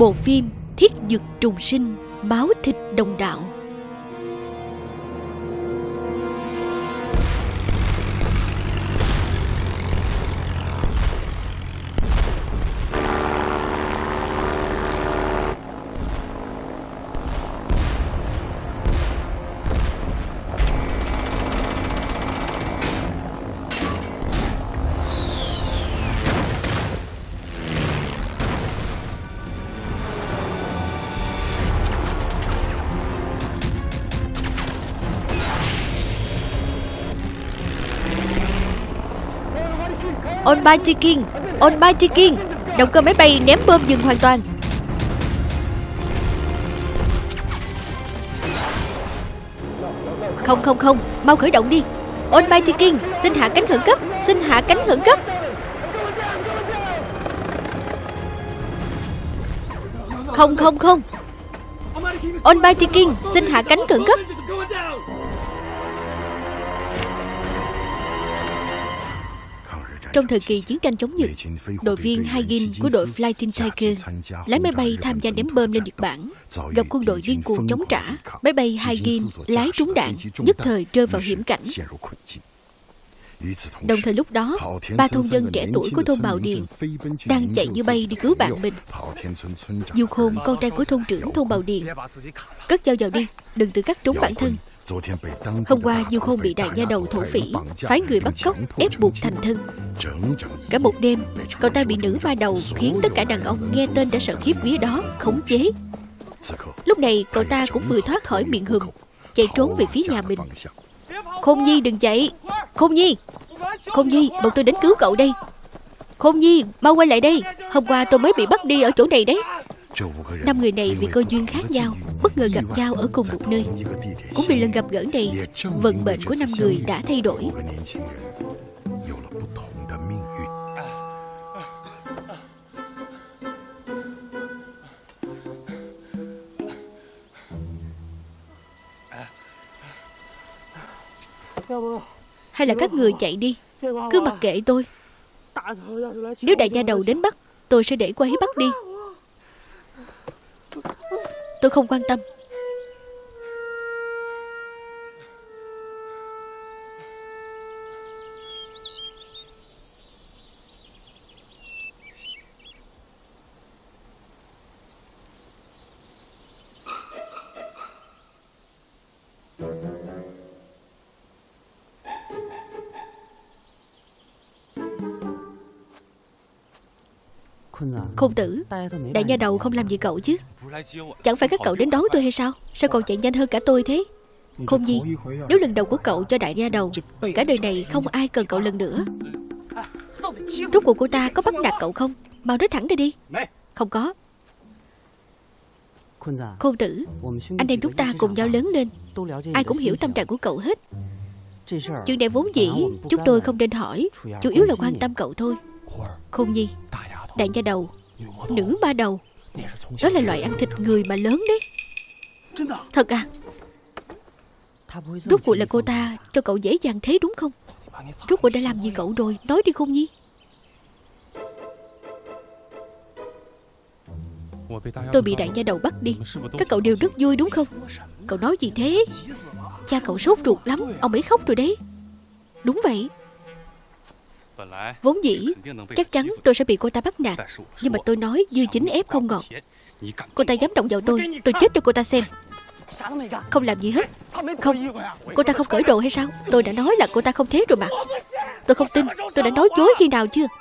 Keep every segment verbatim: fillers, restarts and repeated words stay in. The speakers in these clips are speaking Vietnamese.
Bộ phim Thiết Dực Trùng Sinh, máu thịt đồng đạo. Almighty King, Almighty King, động cơ máy bay ném bom dừng hoàn toàn. Không không không, mau khởi động đi. Almighty King, xin hạ cánh khẩn cấp, xin hạ cánh khẩn cấp. Không không không. Almighty King, xin hạ cánh khẩn cấp. Trong thời kỳ chiến tranh chống Nhật, đội viên Haigin của đội Fighting Tiger lái máy bay tham gia ném bom lên Nhật Bản, gặp quân đội điên cuồng chống trả. Máy bay Haigin lái trúng đạn, nhất thời rơi vào hiểm cảnh. Đồng thời lúc đó, ba thôn dân trẻ tuổi của thôn Bào Điền đang chạy như bay đi cứu bạn mình. Du Khôn, con trai của thôn trưởng thôn Bào Điền, cất dao vào đi, đừng tự cắt trúng bản thân. Hôm qua Du Khôn bị Đại Nha Đầu thổ phỉ phái người bắt cóc ép buộc thành thân. Cả một đêm, cậu ta bị nữ ma đầu khiến tất cả đàn ông nghe tên đã sợ khiếp vía đó khống chế. Lúc này cậu ta cũng vừa thoát khỏi miệng hùm, chạy trốn về phía nhà mình. Khôn Nhi đừng chạy. Khôn Nhi, Khôn Nhi, bọn tôi đến cứu cậu đây. Khôn Nhi, mau quay lại đây. Hôm qua tôi mới bị bắt đi ở chỗ này đấy. Năm người này vì cơ duyên khác nhau bất ngờ gặp nhau ở cùng một nơi. Cũng vì lần gặp gỡ này, vận mệnh của năm người đã thay đổi. Hay là các người chạy đi, cứ mặc kệ tôi. Nếu Đại Nha Đầu đến bắt, tôi sẽ để cô ấy bắt đi. Tôi không quan tâm. Khôn tử, Đại Nha Đầu không làm gì cậu chứ? Chẳng phải các cậu đến đón tôi hay sao? Sao còn chạy nhanh hơn cả tôi thế? Khôn Nhi, nếu lần đầu của cậu cho Đại Nha Đầu, cả đời này không ai cần cậu lần nữa. Rốt cuộc cô ta có bắt nạt cậu không? Mau nói thẳng ra đi. Không có. Khôn tử, anh em chúng ta cùng nhau lớn lên, ai cũng hiểu tâm trạng của cậu hết. Chuyện này vốn dĩ chúng tôi không nên hỏi, chủ yếu là quan tâm cậu thôi. Khôn Nhi, Đại Nha Đầu, nữ ma đầu, đó là loại ăn thịt người mà lớn đấy. Thật à? Rốt cuộc là cô ta cho cậu dễ dàng thế đúng không? Rốt cuộc đã làm gì cậu rồi? Nói đi Khôn Nhi. Tôi bị Đại Nha Đầu bắt đi, các cậu đều rất vui đúng không? Cậu nói gì thế? Cha cậu sốt ruột lắm, ông ấy khóc rồi đấy. Đúng vậy. Vốn dĩ chắc chắn tôi sẽ bị cô ta bắt nạt, nhưng mà tôi nói dưa chín ép không ngọt. Cô ta dám động vào tôi, tôi chết cho cô ta xem. Không làm gì hết. Không, cô ta không cởi đồ hay sao? Tôi đã nói là cô ta không thế rồi mà. Tôi không tin, tôi đã nói dối khi nào chưa?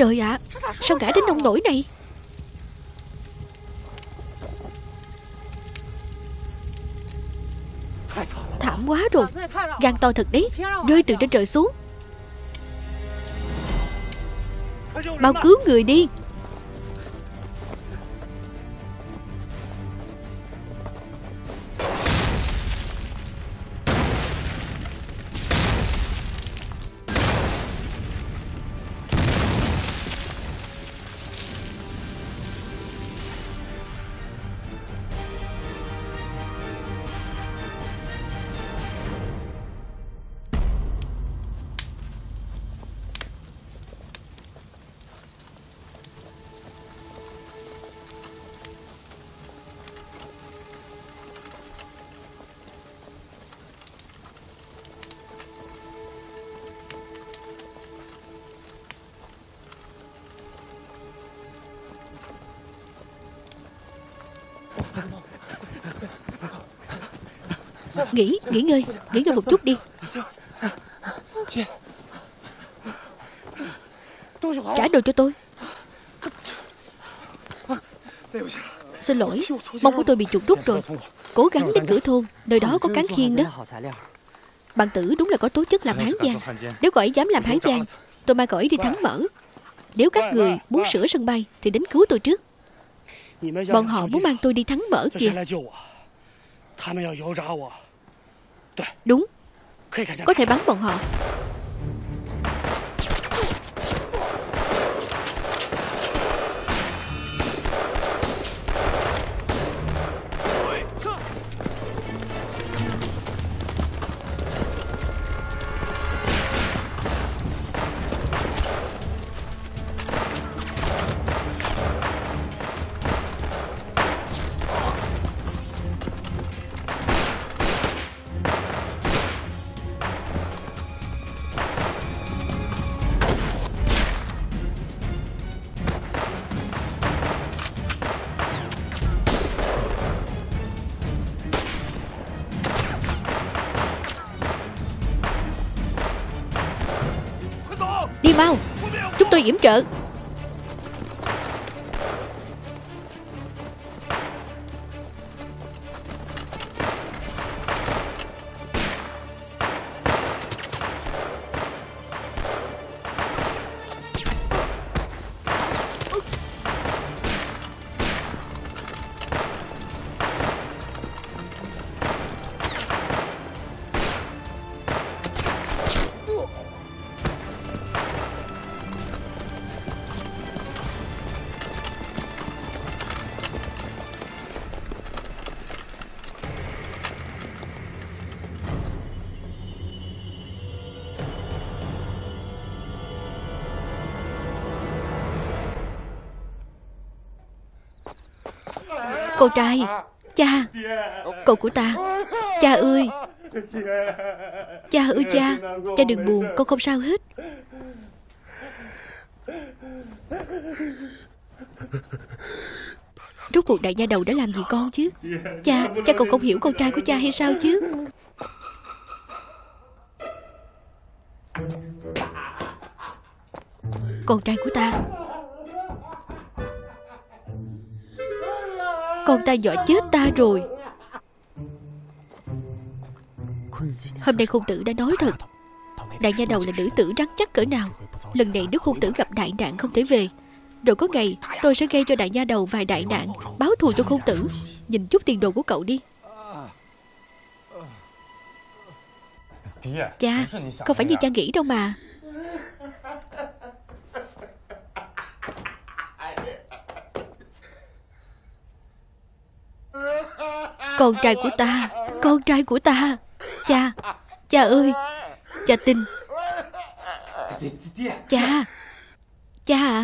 Trời ạ, à, sao ngã đến nông nỗi này? Thảm quá rồi. Gan to thật đấy, rơi từ trên trời xuống. Mau cứu người đi. Nghỉ, nghỉ ngơi, nghỉ ngơi một chút đi. Trả đồ cho tôi. Xin lỗi, mông của tôi bị chuột rút rồi. Cố gắng đến cửa thôn, nơi đó có cán khiên đó. Bạn tử đúng là có tố chất làm hán giang. Nếu cậu ấy dám làm hán giang, tôi mang cậu ấy đi thắng mở. Nếu các người muốn sửa sân bay thì đến cứu tôi trước. Bọn họ muốn mang tôi đi thắng mở kìa. Đúng, có thể bắn bọn họ. Đi mau, chúng tôi yểm trợ. Con trai, cha, cậu của ta. Cha ơi, cha ơi cha, cha đừng buồn, con không sao hết. Rốt cuộc đại nha đầu đã làm gì con chứ? Cha, cha còn không hiểu con trai của cha hay sao chứ? Con trai của ta. Con ta dọa chết ta rồi. Hôm nay khôn tử đã nói thật. Đại nha đầu là nữ tử rắn chắc cỡ nào. Lần này nếu khôn tử gặp đại nạn không thể về, rồi có ngày tôi sẽ gây cho đại nha đầu vài đại nạn, báo thù cho khôn tử. Nhìn chút tiền đồ của cậu đi. Cha, không phải như cha nghĩ đâu mà. Con trai của ta, con trai của ta. Cha, cha ơi, cha tin. Cha, cha à.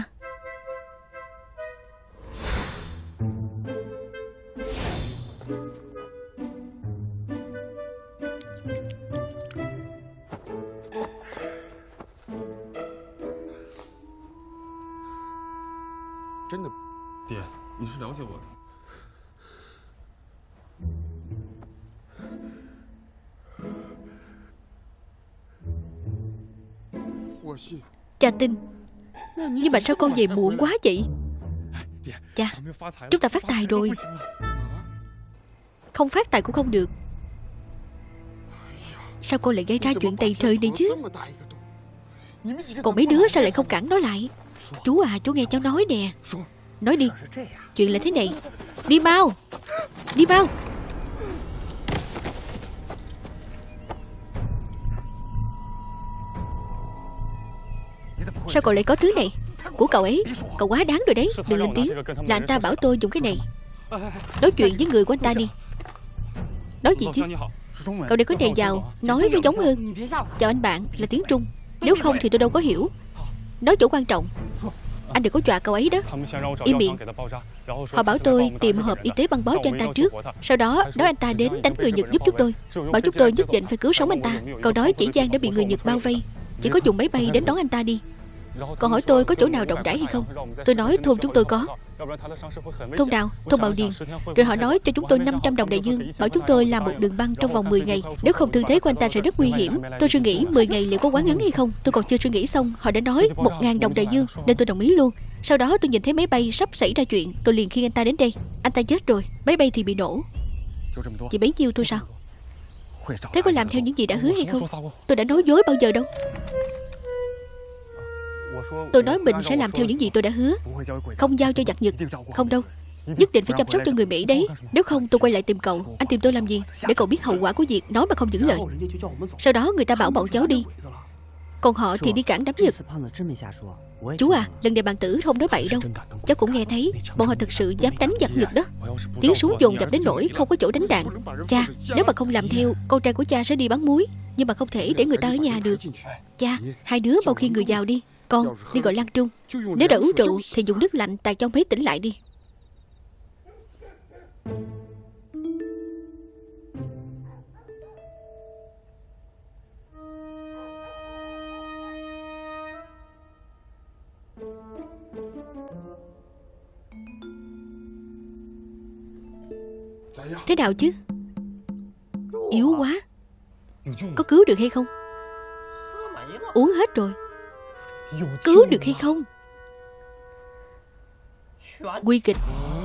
爹，你是了解我的。 Cha tin. Nhưng mà sao con về muộn quá vậy? Cha, chúng ta phát tài rồi. Không phát tài cũng không được. Sao con lại gây ra chuyện tày trời này chứ? Còn mấy đứa sao lại không cản nó lại? Chú à, chú nghe cháu nói nè. Nói đi. Chuyện là thế này. Đi mau. Đi mau. Sao cậu lại có thứ này? Của cậu ấy. Cậu quá đáng rồi đấy. Đừng lên tiếng. Là anh ta bảo tôi dùng cái này. Nói chuyện với người của anh ta đi. Nói gì chứ? Cậu để cái này vào, nói nó giống hơn. Chào anh bạn là tiếng Trung. Nếu không thì tôi đâu có hiểu. Nói chỗ quan trọng. Anh đừng có dọa cậu ấy đó. Im miệng. Họ bảo tôi tìm hộp y tế băng bó cho anh ta trước. Sau đó nói anh ta đến đánh người Nhật giúp chúng tôi. Bảo chúng tôi nhất định phải cứu sống anh ta. Cậu nói chỉ Giang đã bị người Nhật bao vây, chỉ có dùng máy bay đến đón anh ta đi. Còn hỏi tôi có chỗ nào rộng rãi hay không. Tôi nói thôn chúng tôi có. Thôn nào? Thôn Bào Điền. Rồi họ nói cho chúng tôi năm trăm đồng đại dương, bảo chúng tôi làm một đường băng trong vòng mười ngày. Nếu không thương thế của anh ta sẽ rất nguy hiểm. Tôi suy nghĩ mười ngày liệu có quá ngắn hay không. Tôi còn chưa suy nghĩ xong, họ đã nói một ngàn đồng đại dương, nên tôi đồng ý luôn. Sau đó tôi nhìn thấy máy bay sắp xảy ra chuyện, tôi liền khiêng anh ta đến đây. Anh ta chết rồi, máy bay thì bị nổ. Chỉ bấy nhiêu thôi sao? Thế có làm theo những gì đã hứa hay không? Tôi đã nói dối bao giờ đâu. Tôi nói mình sẽ làm theo những gì tôi đã hứa. Không giao cho giặc Nhật. Không đâu. Nhất định phải chăm sóc cho người Mỹ đấy. Nếu không tôi quay lại tìm cậu. Anh tìm tôi làm gì? Để cậu biết hậu quả của việc nói mà không giữ lời. Sau đó người ta bảo bọn cháu đi, còn họ thì đi cản đám Nhật. Chú à, lần này bạn Tử không nói bậy đâu. Cháu cũng nghe thấy bọn họ thực sự dám đánh giặc Nhật đó. Tiếng súng dồn dập đến nỗi không có chỗ đánh đạn. Cha, nếu mà không làm theo, con trai của cha sẽ đi bán muối. Nhưng mà không thể để người ta ở nhà được. Cha, hai đứa bao khi người giàu đi. Con đi gọi Lan Trung. Nếu đã uống rượu thì dùng nước lạnh tạt cho ông ấy tỉnh lại đi. Thế nào chứ? Yếu quá. Có cứu được hay không? Uống hết rồi. Cứu được hay không? Nguy kịch.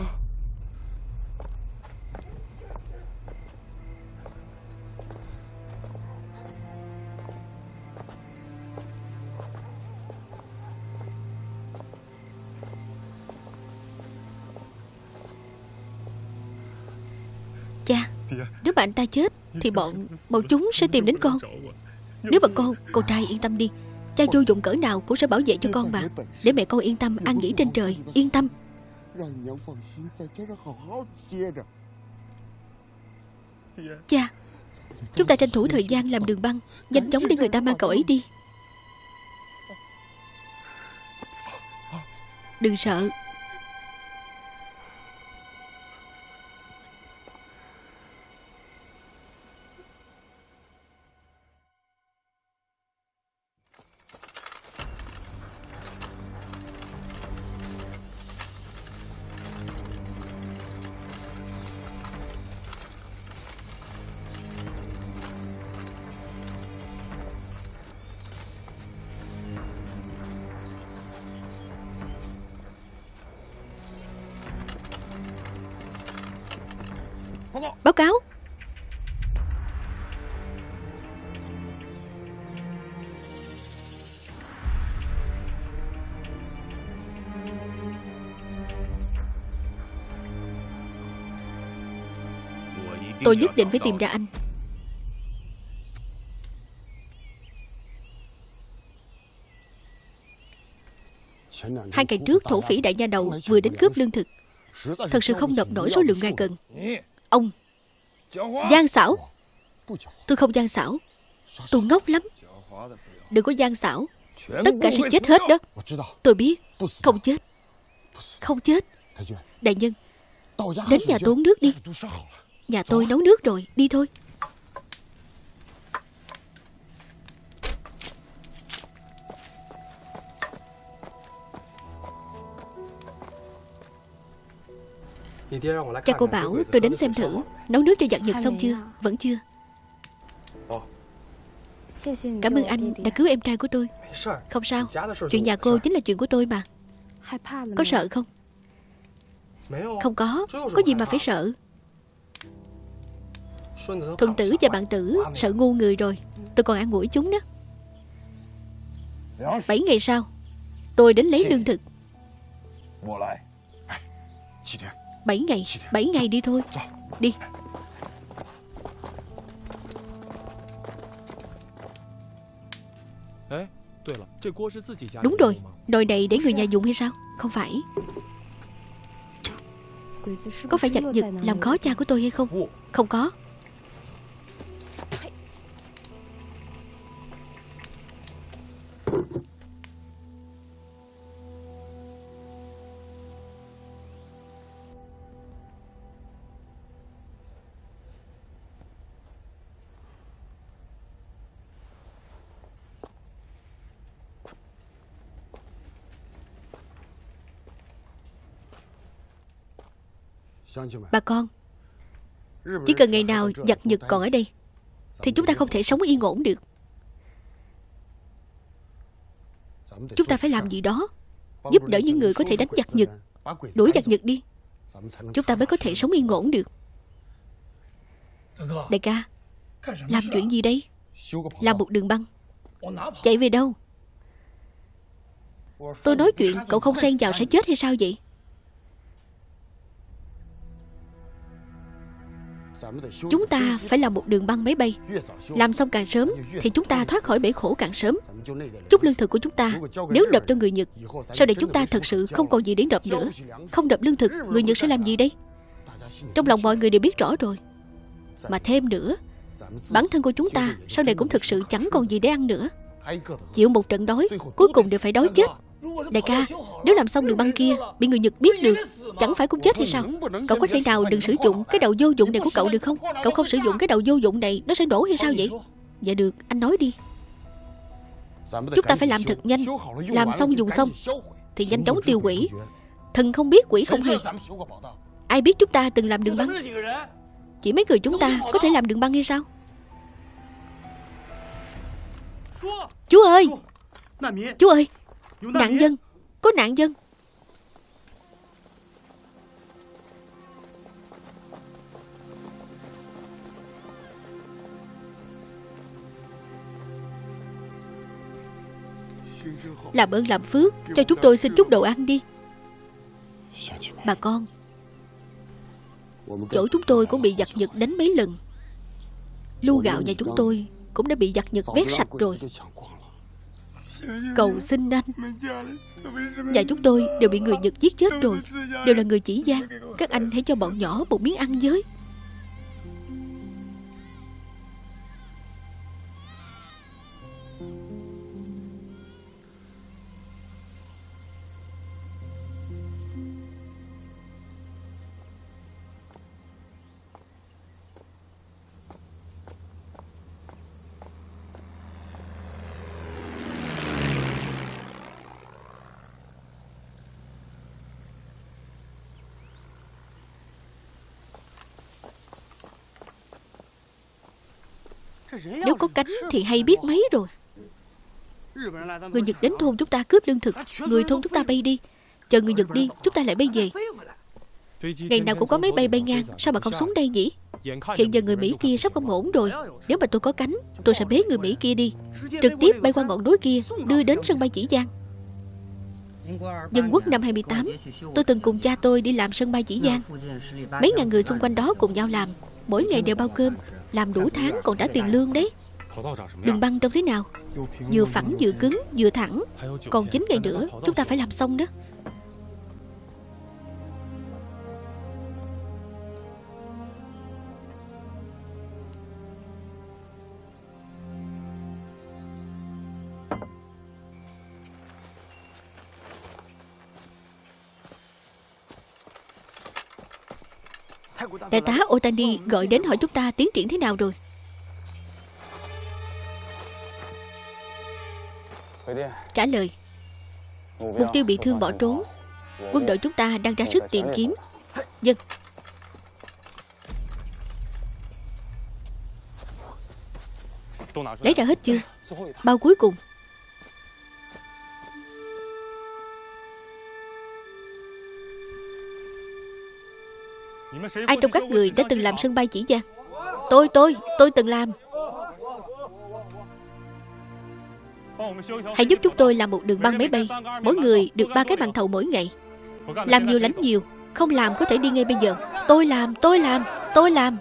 Cha, nếu mà anh ta chết thì bọn bọn chúng sẽ tìm đến con. Nếu mà con, con trai yên tâm đi. Cha vô dụng cỡ nào cũng sẽ bảo vệ cho con mà. Để mẹ con yên tâm an nghỉ trên trời. Yên tâm. Cha, chúng ta tranh thủ thời gian làm đường băng, nhanh chóng để người ta mang cậu ấy đi. Đừng sợ. Báo cáo. Tôi nhất định phải tìm ra anh. Hai ngày trước thổ phỉ Đại Nha Đầu vừa đến cướp lương thực. Thật sự không nộp nổi số lượng ngài cần. Ông gian xảo. Tôi không gian xảo. Tôi ngốc lắm. Đừng có gian xảo. Tất cả sẽ chết hết đó. Tôi biết. Không chết. Không chết. Đại nhân, đến nhà tôi uống nước đi. Nhà tôi nấu nước rồi. Đi thôi. Cha cô bảo tôi đến xem thử. Nấu nước cho giặc Nhật xong chưa? Vẫn chưa. Cảm ơn anh đã cứu em trai của tôi. Không sao, chuyện nhà cô chính là chuyện của tôi mà. Có sợ không? Không có, có gì mà phải sợ. Thuận tử và bạn tử sợ ngu người rồi. Tôi còn ăn ủi chúng đó. Bảy ngày sau tôi đến lấy lương thực. Bảy ngày, bảy ngày đi thôi. Đi. Đúng rồi, nồi này để người nhà dùng hay sao? Không phải. Có phải giặc giật làm khó cha của tôi hay không? Không có. Bà con, chỉ cần ngày nào giặc Nhật còn ở đây thì chúng ta không thể sống yên ổn được. Chúng ta phải làm gì đó giúp đỡ những người có thể đánh giặc Nhật, đuổi giặc Nhật đi. Chúng ta mới có thể sống yên ổn được. Đại ca, làm chuyện gì đây? Làm một đường băng. Chạy về đâu? Tôi nói chuyện cậu không xen vào sẽ chết hay sao vậy? Chúng ta phải làm một đường băng máy bay. Làm xong càng sớm thì chúng ta thoát khỏi bể khổ càng sớm. Chút lương thực của chúng ta nếu đập cho người Nhật, sau này chúng ta thật sự không còn gì để đập nữa. Không đập lương thực, người Nhật sẽ làm gì đây? Trong lòng mọi người đều biết rõ rồi. Mà thêm nữa, bản thân của chúng ta sau này cũng thực sự chẳng còn gì để ăn nữa. Chịu một trận đói, cuối cùng đều phải đói chết. Đại ca, nếu làm xong đường băng kia bị người Nhật biết được, chẳng phải cũng chết hay sao? Cậu có thể nào đừng sử dụng cái đầu vô dụng này của cậu được không? Cậu không sử dụng cái đầu vô dụng này, nó sẽ nổ hay sao vậy? Dạ được, anh nói đi. Chúng ta phải làm thật nhanh. Làm xong dùng xong thì nhanh chóng tiêu hủy. Thần không biết quỷ không hay. Ai biết chúng ta từng làm đường băng? Chỉ mấy người chúng ta có thể làm đường băng hay sao? Chú ơi! Chú ơi! Nạn dân! Có nạn dân! Làm ơn làm phước cho chúng tôi xin chút đồ ăn đi. Bà con, chỗ chúng tôi cũng bị giặc Nhật đánh mấy lần. Lu gạo nhà chúng tôi cũng đã bị giặc Nhật vét sạch rồi. Cầu xin anh, nhà chúng tôi đều bị người Nhật giết chết rồi, đều là người chỉ gian. Các anh hãy cho bọn nhỏ một miếng ăn với. Nếu có cánh thì hay biết mấy rồi. Người Nhật đến thôn chúng ta cướp lương thực, người thôn chúng ta bay đi. Chờ người Nhật đi, chúng ta lại bay về. Ngày nào cũng có máy bay bay ngang, sao mà không xuống đây nhỉ? Hiện giờ người Mỹ kia sắp không ổn rồi. Nếu mà tôi có cánh, tôi sẽ bế người Mỹ kia đi, trực tiếp bay qua ngọn núi kia, đưa đến sân bay Chỉ Giang. Dân quốc năm hai mươi tám, tôi từng cùng cha tôi đi làm sân bay Chỉ Giang. Mấy ngàn người xung quanh đó cùng nhau làm, mỗi ngày đều bao cơm, làm đủ tháng còn trả tiền lương đấy. Đường băng trông thế nào? Vừa phẳng vừa cứng vừa thẳng. Còn chín ngày nữa chúng ta phải làm xong đó. Đại tá Otani gọi đến hỏi chúng ta tiến triển thế nào rồi. Trả lời: mục tiêu bị thương bỏ trốn. Quân đội chúng ta đang ra sức tìm kiếm. Dân. Lấy ra hết chưa? Bao cuối cùng. Ai trong các người đã từng làm sân bay chỉ vàng? Tôi, tôi, tôi từng làm. Hãy giúp chúng tôi làm một đường băng máy bay. Mỗi người được ba cái màn thầu mỗi ngày. Làm nhiều lãnh nhiều. Không làm có thể đi ngay bây giờ. Tôi làm, tôi làm, tôi làm.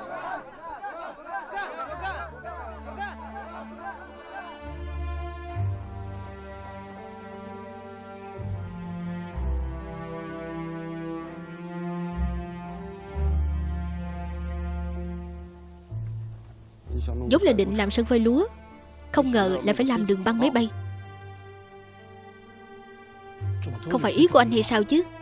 Vốn là định làm sân phơi lúa, không ngờ lại phải làm đường băng máy bay. Không phải ý của anh hay sao chứ?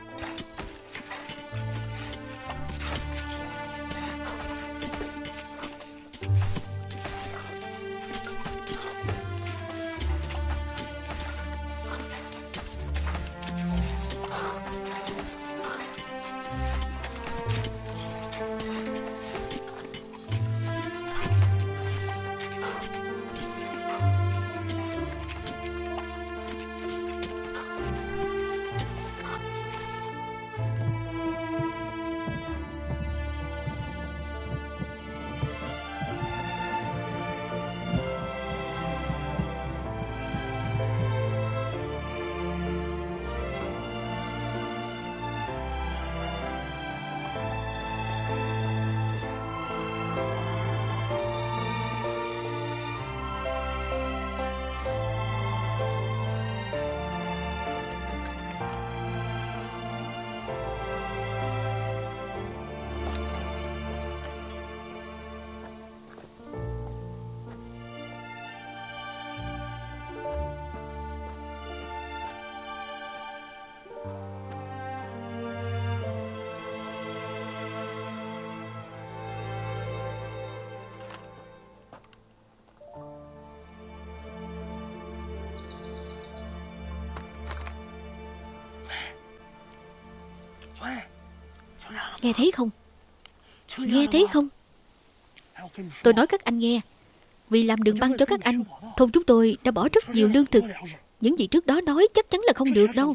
Nghe thấy không? Nghe thấy không? Tôi nói các anh nghe. Vì làm đường băng cho các anh, thôn chúng tôi đã bỏ rất nhiều lương thực. Những gì trước đó nói chắc chắn là không được đâu.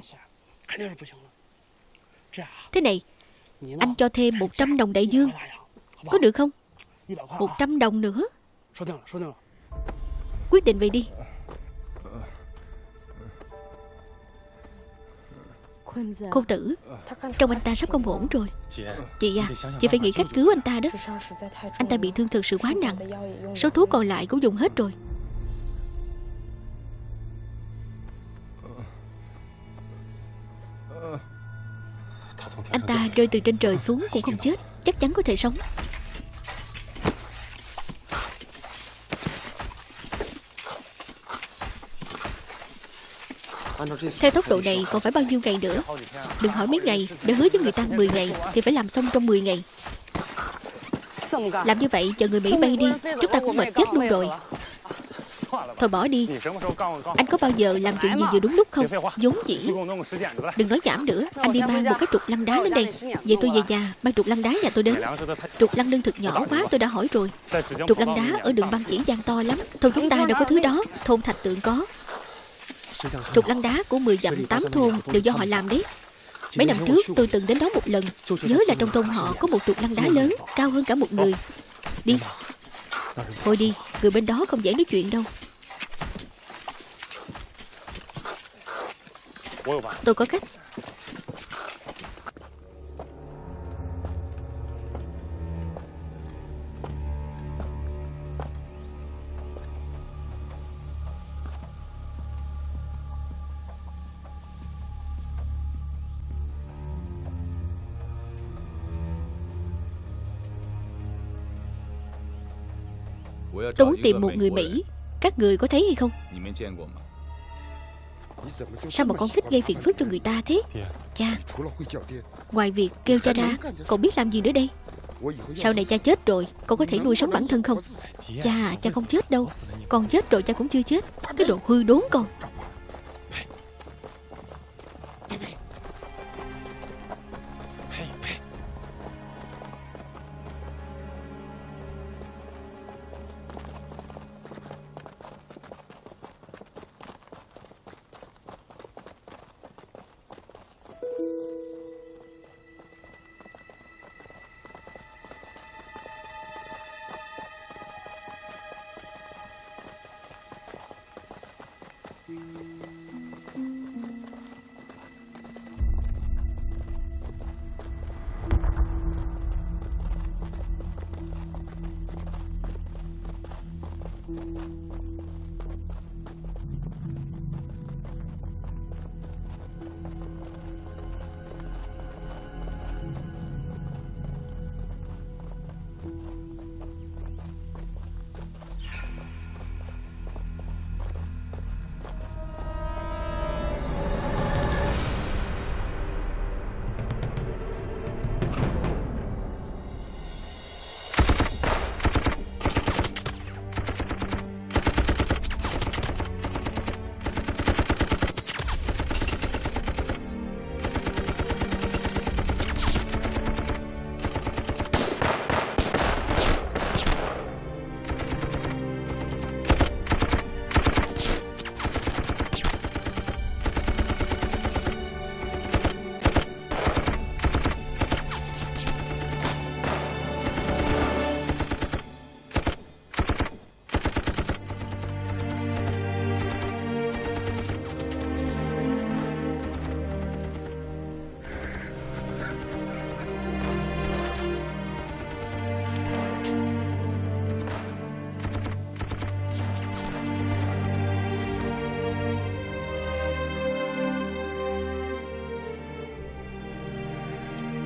Thế này, anh cho thêm một trăm đồng đại dương, có được không? Một trăm đồng nữa. Quyết định vậy đi. Khôn tử, trông anh ta sắp không ổn rồi. Chị à, chị phải nghĩ cách cứu anh ta đó. Anh ta bị thương thực sự quá nặng. Số thuốc còn lại cũng dùng hết rồi. Anh ta rơi từ trên trời xuống cũng không chết, chắc chắn có thể sống. Theo tốc độ này còn phải bao nhiêu ngày nữa? Đừng hỏi mấy ngày, đã hứa với người ta mười ngày thì phải làm xong trong mười ngày. Làm như vậy chờ người Mỹ bay đi, chúng ta cũng mệt chết luôn rồi. Thôi bỏ đi. Anh có bao giờ làm chuyện gì vừa đúng lúc không? Vốn dĩ. Đừng nói nhảm nữa. Anh đi mang một cái trục lăn đá đến đây. Vậy tôi về nhà mang trục lăn đá nhà tôi đến. Trục lăn lương thực nhỏ quá tôi đã hỏi rồi. Trục lăn đá ở đường băng chỉ vàng to lắm. Thôn chúng ta đâu có thứ đó. Thôn Thạch Tượng có. Trục lăn đá của mười dặm tám thôn đều do họ làm đấy. Mấy năm trước tôi từng đến đó một lần. Nhớ là trong thôn họ có một trục lăn đá lớn, cao hơn cả một người. Đi. Thôi đi, người bên đó không dễ nói chuyện đâu. Tôi có cách. Tôi muốn tìm một người Mỹ. Các người có thấy hay không? Sao mà con thích gây phiền phức cho người ta thế? Cha, ngoài việc kêu cha ra, còn biết làm gì nữa đây? Sau này cha chết rồi, con có thể nuôi sống bản thân không? Cha, cha không chết đâu. Con chết rồi cha cũng chưa chết. Cái đồ hư đốn con.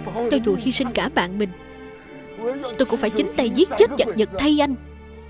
Cho dù hy sinh cả bạn mình, tôi cũng phải chính tay giết chết giặc Nhật thay anh.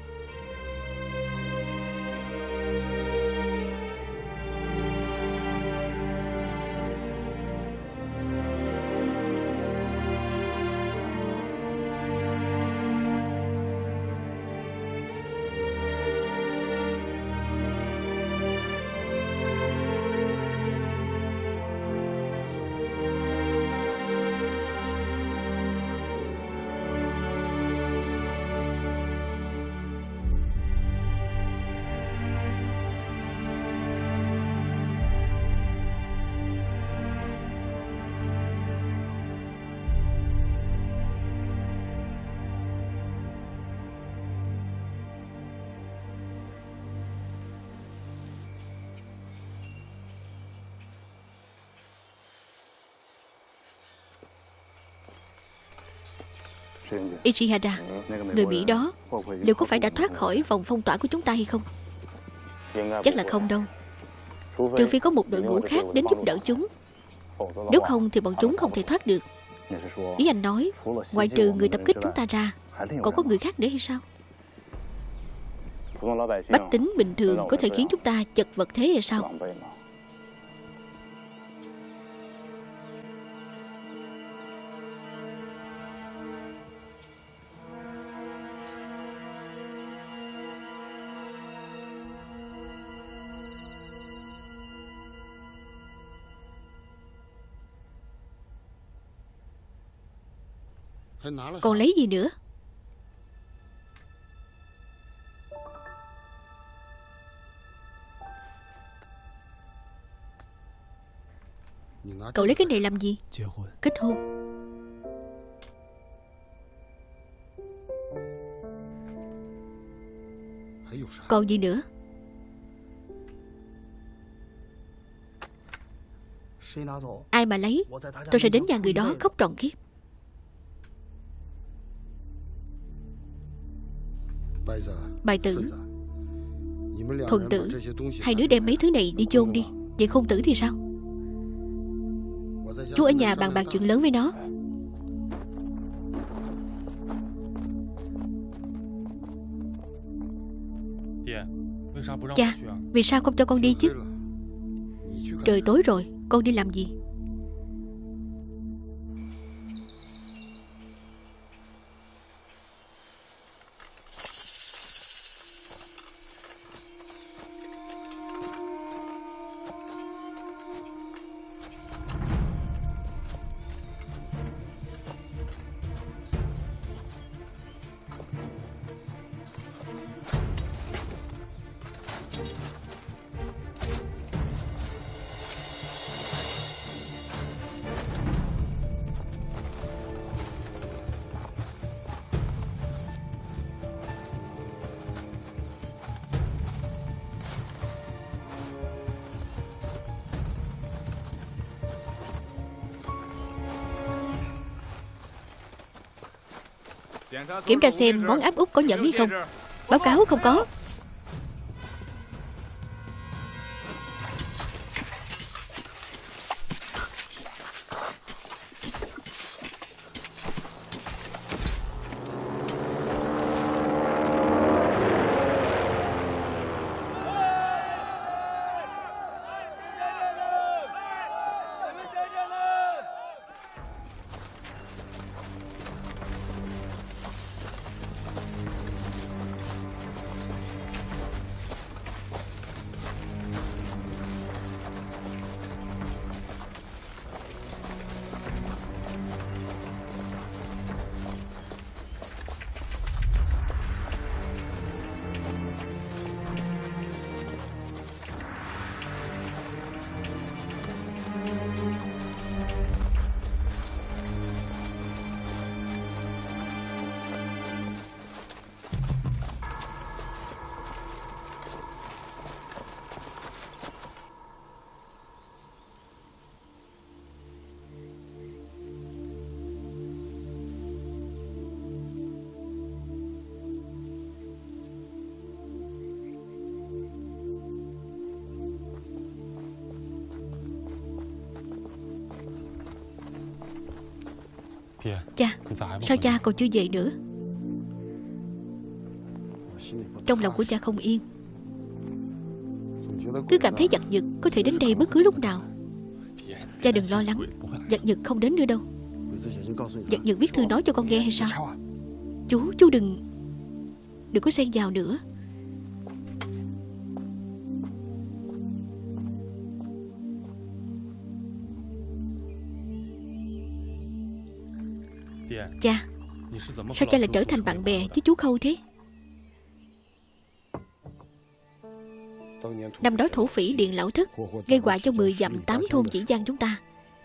Ishihara, người Mỹ đó liệu có phải đã thoát khỏi vòng phong tỏa của chúng ta hay không? Chắc là không đâu. Trừ phi có một đội ngũ khác đến giúp đỡ chúng. Nếu không thì bọn chúng không thể thoát được. Ý anh nói, ngoại trừ người tập kích chúng ta ra, còn có người khác nữa hay sao? Bách tính bình thường có thể khiến chúng ta chật vật thế hay sao? Còn lấy gì nữa? Cậu lấy cái này làm gì? Kết hôn. Còn gì nữa? Ai mà lấy, tôi sẽ đến nhà người đó khóc trọn kiếp. Bài tử, thuần tử, hai đứa đem mấy thứ này đi chôn đi. Vậy Khôn Tử thì sao? Chú ở nhà bàn bạc chuyện lớn với nó. Cha, vì sao không cho con đi chứ? Trời tối rồi, con đi làm gì? Kiểm tra xem ngón áp út có nhẫn hay không. Báo cáo không có. Cha, sao cha còn chưa về nữa? Trong lòng của cha không yên, cứ cảm thấy giật giật có thể đến đây bất cứ lúc nào. Cha đừng lo lắng, giật giật không đến nữa đâu. Giật giật viết thư nói cho con nghe hay sao? Chú, chú đừng Đừng có xen vào nữa. Cha, sao cha lại trở thành bạn bè với chú Khâu thế? Năm đó thổ phỉ Điện Lão Thất gây họa cho mười dặm tám thôn Chỉ Giang chúng ta.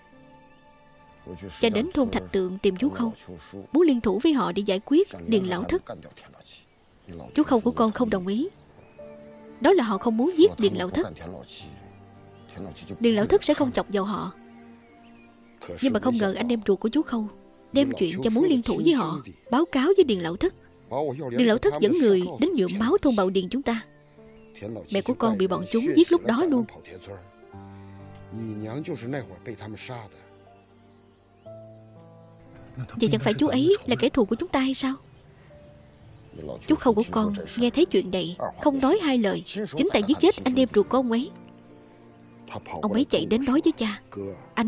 Cha đến thôn Thạch Tượng tìm chú Khâu, muốn liên thủ với họ để giải quyết Điện Lão Thất. Chú Khâu của con không đồng ý. Đó là họ không muốn giết Điện Lão Thất. Điện Lão Thất sẽ không chọc vào họ. Nhưng mà không ngờ anh em ruột của chú Khâu đem chuyện cho muốn liên thủ với họ báo cáo với Điện Lão Thất. Điện Lão Thất dẫn người đến nhuộm máu thôn Bào Điền chúng ta. Mẹ của con bị bọn chúng giết lúc đó luôn. Vậy chẳng phải chú ấy là kẻ thù của chúng ta hay sao? Chú Khâu của con nghe thấy chuyện này không nói hai lời, chính tại giết chết anh em ruột của ông ấy. Ông ấy chạy đến nói với cha: anh,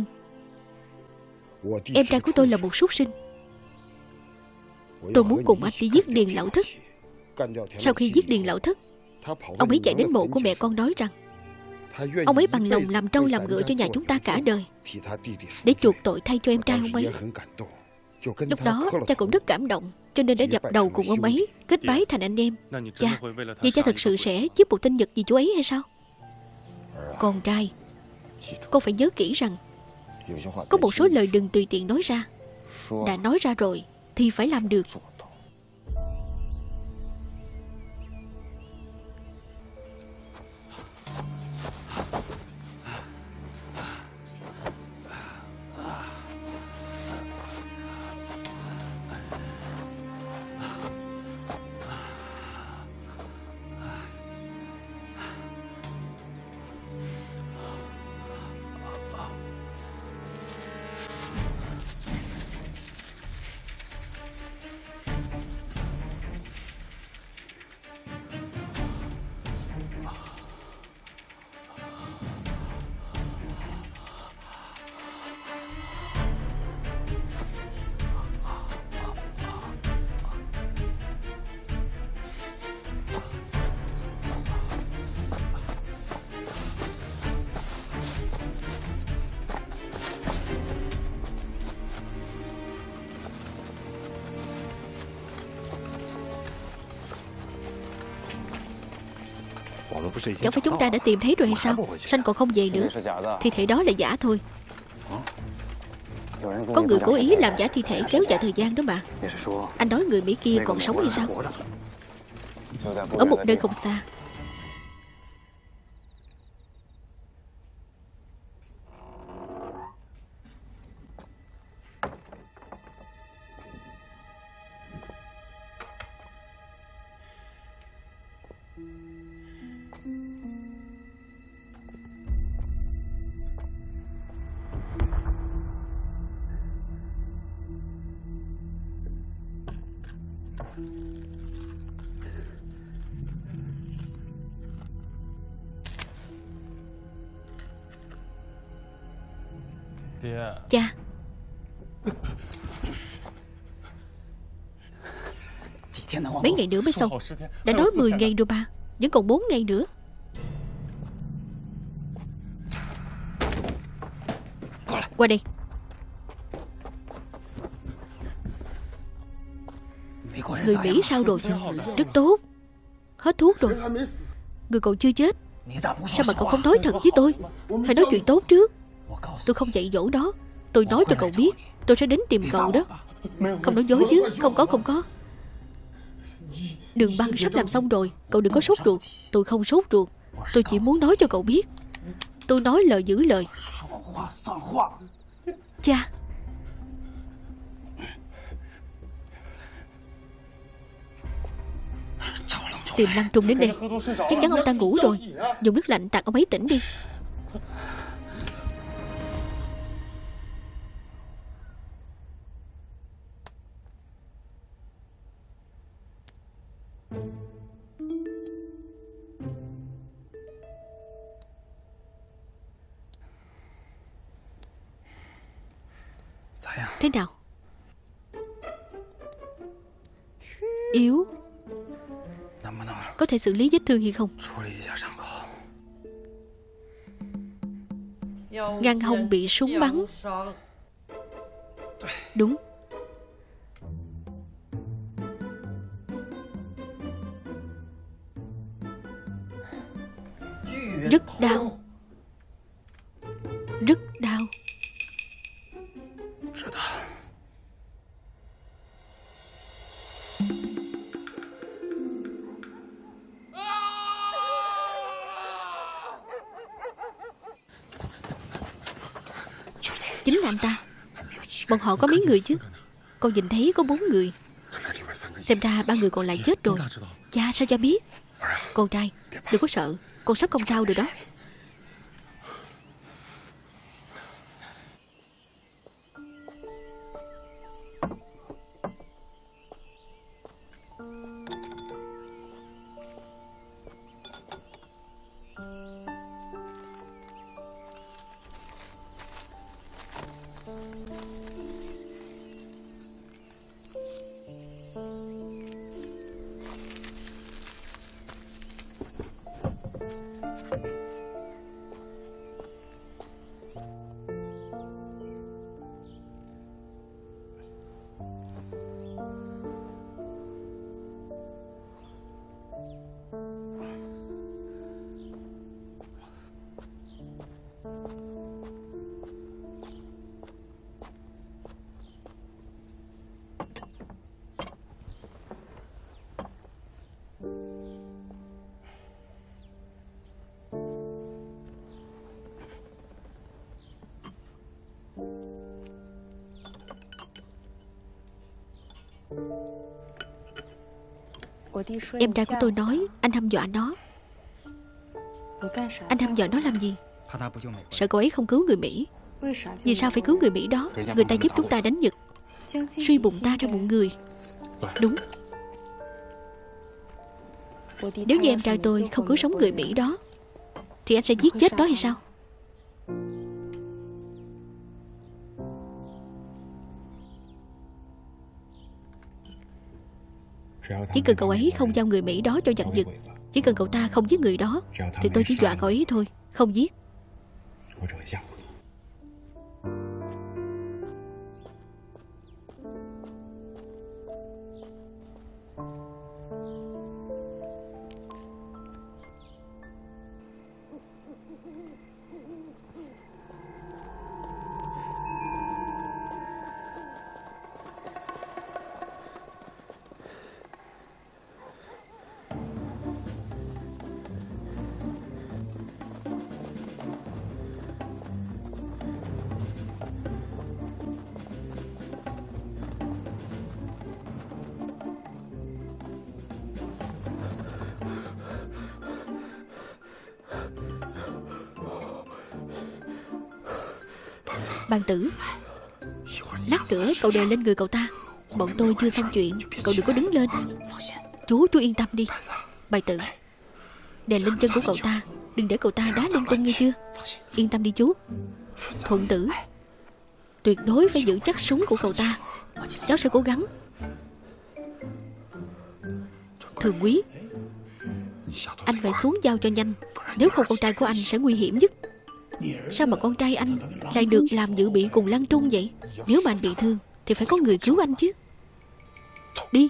em trai của tôi là một súc sinh. Tôi muốn cùng anh đi giết Điền Lão Thất. Sau khi giết Điền Lão Thất, ông ấy chạy đến mộ của mẹ con nói rằng ông ấy bằng lòng làm trâu làm ngựa cho nhà chúng ta cả đời, để chuộc tội thay cho em trai ông ấy. Lúc đó cha cũng rất cảm động, cho nên đã dập đầu cùng ông ấy, kết bái thành anh em. Cha, vậy cha thật sự sẽ giúp một tin nhật gì chú ấy hay sao? Con trai, con phải nhớ kỹ rằng có một số lời đừng tùy tiện nói ra. Đã nói ra rồi thì phải làm được. Chẳng phải chúng ta đã tìm thấy rồi hay sao? Sanh còn không về nữa. Thi thể đó là giả thôi. Có người cố ý làm giả thi thể kéo dài thời gian đó mà. Anh nói người Mỹ kia còn sống hay sao? Ở một nơi không xa. Cha, mấy ngày nữa mới xong. Đã nói mười ngày rồi ba, vẫn còn bốn ngày nữa. Qua đây. Người Mỹ sao rồi? Rất tốt. Hết thuốc rồi. Người còn chưa chết. Sao mà cậu không nói thật với tôi? Phải nói chuyện tốt trước. Tôi không dạy dỗ nó. Tôi nói cho cậu biết tôi sẽ đến tìm cậu đó. Không nói dối chứ. Không có không có. Đường băng sắp làm xong rồi. Cậu đừng có sốt ruột. Tôi không sốt ruột. Tôi chỉ muốn nói cho cậu biết. Tôi nói lời giữ lời. Cha, tìm Lăng Trung đến đây. Chắc chắn ông ta ngủ rồi. Dùng nước lạnh tạt ông ấy tỉnh đi. Thế nào? Yếu. Có thể xử lý vết thương hay không? Ngăn hông bị súng bắn. Đúng. Rất đau. Rất đau. Chính là anh ta. Bọn họ có mấy người chứ? Con nhìn thấy có bốn người. Xem ra ba người còn lại chết rồi. Cha sao cha biết? Con trai, đừng có sợ. Con sắp không sao rồi đó. Em trai của tôi nói anh hăm dọa nó. Anh hăm dọa nó làm gì? Sợ cậu ấy không cứu người Mỹ. Vì sao phải cứu người Mỹ đó? Người ta giúp chúng ta đánh Nhật, suy bụng ta ra bụng người. Đúng. Nếu như em trai tôi không cứu sống người Mỹ đó thì anh sẽ giết chết đó hay sao? Chỉ cần cậu ấy không giao người Mỹ đó cho giặc Nhật, chỉ cần cậu ta không giết người đó, thì tôi chỉ dọa cậu ấy thôi, không giết. Bàn tử, lát nữa cậu đè lên người cậu ta. Bọn tôi chưa xong chuyện, cậu đừng có đứng lên. Chú, chú yên tâm đi. Bài tử, đè lên chân của cậu ta, đừng để cậu ta đá lung tung nghe chưa. Yên tâm đi chú. Thuận tử, tuyệt đối phải giữ chắc súng của cậu ta. Cháu sẽ cố gắng. Thường quý, anh phải xuống giao cho nhanh, nếu không con trai của anh sẽ nguy hiểm nhất. Sao mà con trai anh lại được làm dự bị cùng Lăng Trung vậy? Nếu mà anh bị thương thì phải có người cứu anh chứ. Đi.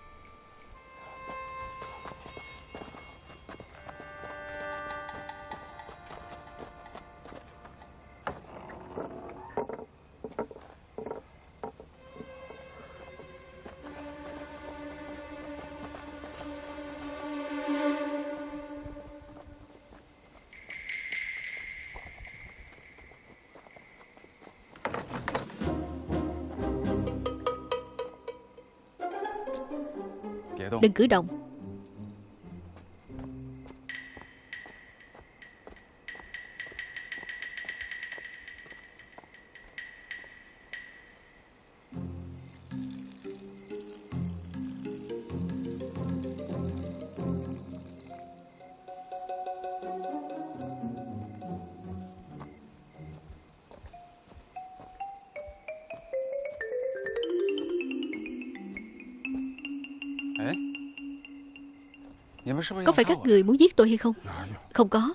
Đừng cử động. Có phải các người muốn giết tôi hay không? Không có.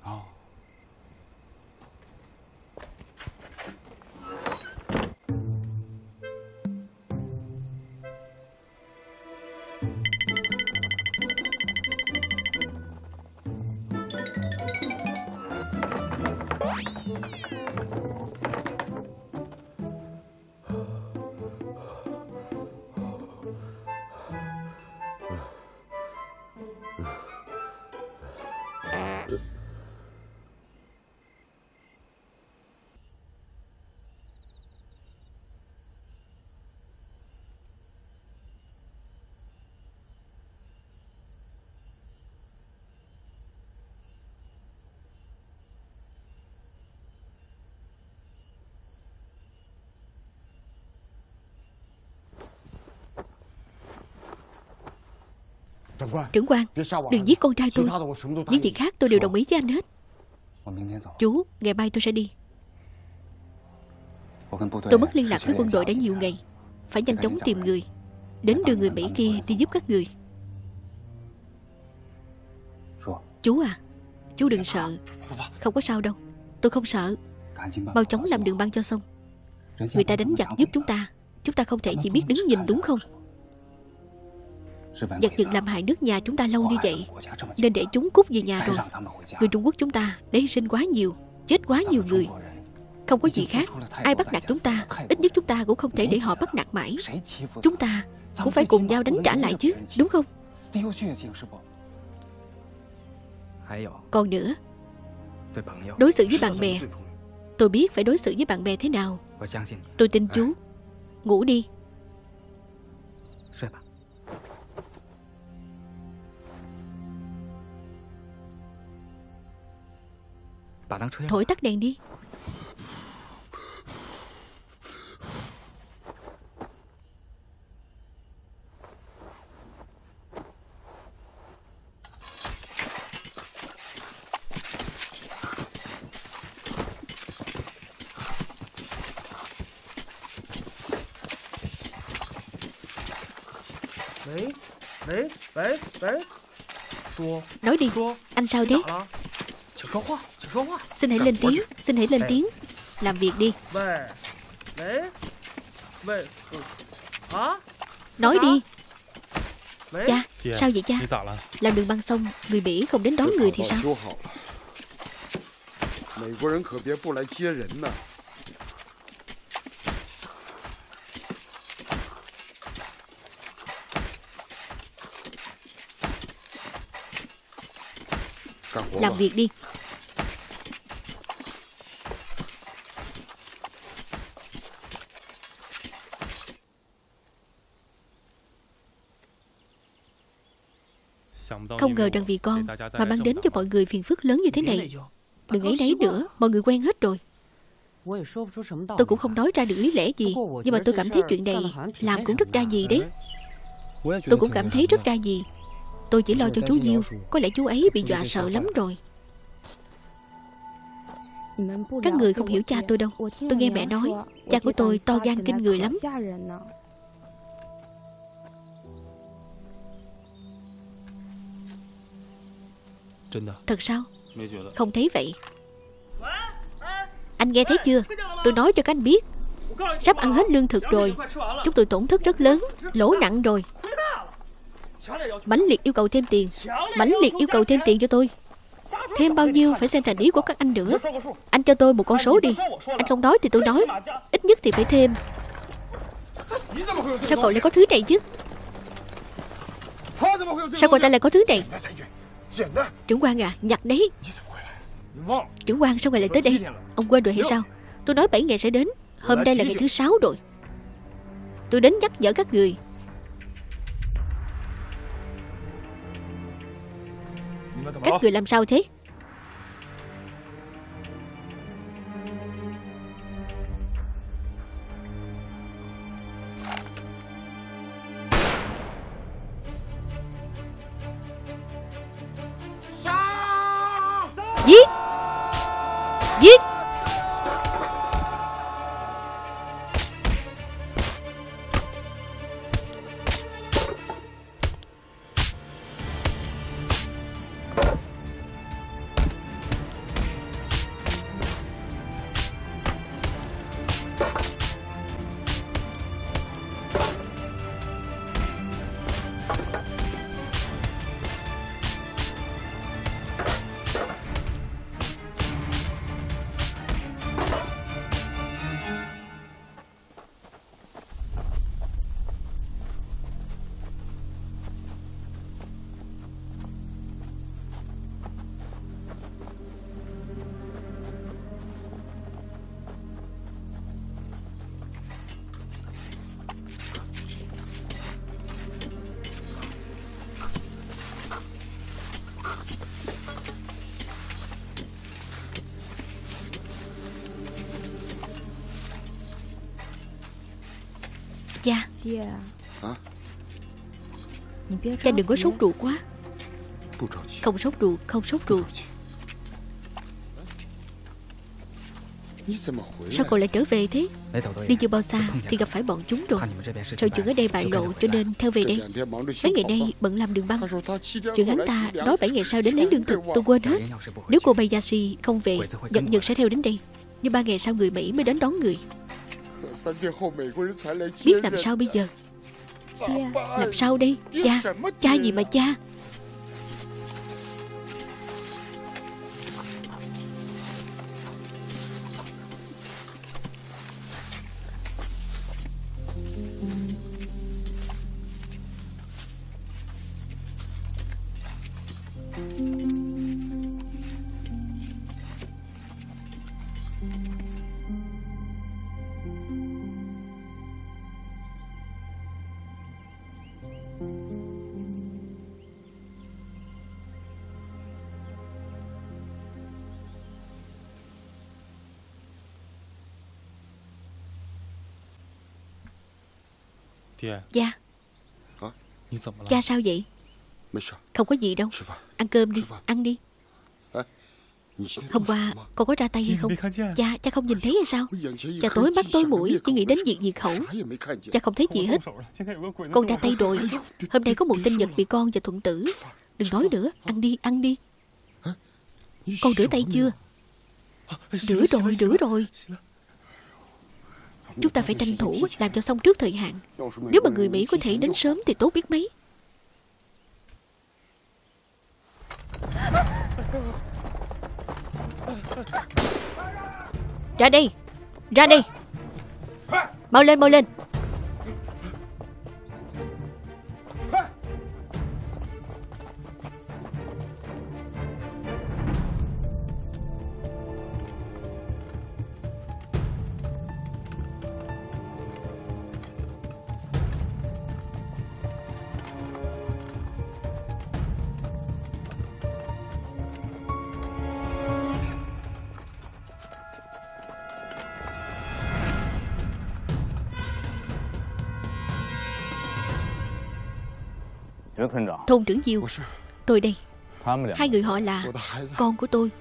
Trưởng quan, đừng giết con trai tôi. Những việc khác tôi đều đồng ý với anh hết. Chú, ngày mai tôi sẽ đi. Tôi mất liên lạc với quân đội đã nhiều ngày. Phải nhanh chóng tìm người, đến đưa người Mỹ kia đi giúp các người. Chú à, chú đừng sợ. Không có sao đâu. Tôi không sợ. Mau chóng làm đường băng cho xong. Người ta đánh giặc giúp chúng ta, chúng ta không thể chỉ biết đứng nhìn, đúng không? Giặc Nhật làm hại nước nhà chúng ta lâu như vậy, nên để chúng cút về nhà rồi. Người Trung Quốc chúng ta đã hy sinh quá nhiều, chết quá nhiều người. Không có gì khác. Ai bắt nạt chúng ta, ít nhất chúng ta cũng không thể để họ bắt nạt mãi. Chúng ta cũng phải cùng nhau đánh trả lại chứ, đúng không? Còn nữa, đối xử với bạn bè, tôi biết phải đối xử với bạn bè thế nào. Tôi tin chú. Ngủ đi. Thổi tắt đèn đi. Nói đi, anh sao thế? Xin hãy lên tiếng, xin hãy lên tiếng. Làm việc đi. Nói đi. Cha, sao vậy cha? Làm đường băng xong, người Mỹ không đến đón người thì sao? Làm việc đi. Không ngờ rằng vì con mà mang đến cho mọi người phiền phức lớn như thế này. Đừng ấy nấy nữa, mọi người quen hết rồi. Tôi cũng không nói ra được lý lẽ gì, nhưng mà tôi cảm thấy chuyện này làm cũng rất đa gì đấy. Tôi cũng cảm thấy rất đa gì. Tôi chỉ lo cho chú Diêu. Có lẽ chú ấy bị dọa sợ lắm rồi. Các người không hiểu cha tôi đâu. Tôi nghe mẹ nói cha của tôi to gan kinh người lắm. Thật sao? Không thấy vậy. Anh nghe thấy chưa? Tôi nói cho các anh biết, sắp ăn hết lương thực rồi. Chúng tôi tổn thất rất lớn, lỗ nặng rồi. Mãnh liệt yêu cầu thêm tiền. Mãnh liệt yêu cầu thêm tiền cho tôi. Thêm bao nhiêu phải xem thành ý của các anh nữa. Anh cho tôi một con số đi. Anh không nói thì tôi nói. Ít nhất thì phải thêm. Sao cậu lại có thứ này chứ? Sao cậu ta lại có thứ này? Trưởng quan à, nhặt đấy. Trưởng quan, sao ngài lại tới đây? Ông quên rồi hay sao? Tôi nói bảy ngày sẽ đến. Hôm nay là ngày thứ sáu rồi. Tôi đến nhắc nhở các người. Các người làm sao thế? Giết! Giết! Cha, cha đừng có sốt ruột quá. Không sốt ruột, không sốt ruột. Sao cậu lại trở về thế? Đi chưa bao xa thì gặp phải bọn chúng rồi. Sợ chuyện ở đây bại lộ cho nên theo về đây. Mấy ngày nay bận làm đường băng. Chuyện hắn ta nói bảy ngày sau đến lấy lương thực, tôi quên hết. Nếu cô Bayashi không về, giật giật sẽ theo đến đây. Nhưng ba ngày sau người Mỹ mới đến đón người. Biết làm sao bây giờ? Làm sao đây? Cha, cha gì mà cha? Cha. Cha sao vậy? Không có gì đâu. Ăn cơm đi, ăn đi. Hôm qua con có ra tay hay không? Cha, cha không nhìn thấy hay sao? Cha tối mắt tối mũi chỉ nghĩ đến việc diệt khẩu. Cha không thấy gì hết. Con ra tay rồi. Hôm nay có một tin Nhật bị con và Thuận Tử. Đừng nói nữa, ăn đi, ăn đi. Con rửa tay chưa? Rửa rồi, rửa rồi. Chúng ta phải tranh thủ làm cho xong trước thời hạn. Nếu mà người Mỹ có thể đến sớm thì tốt biết mấy. Ra đây, ra đây. Mau lên, mau lên. Thôn trưởng Diêu, tôi đây. Hai người họ là con của tôi.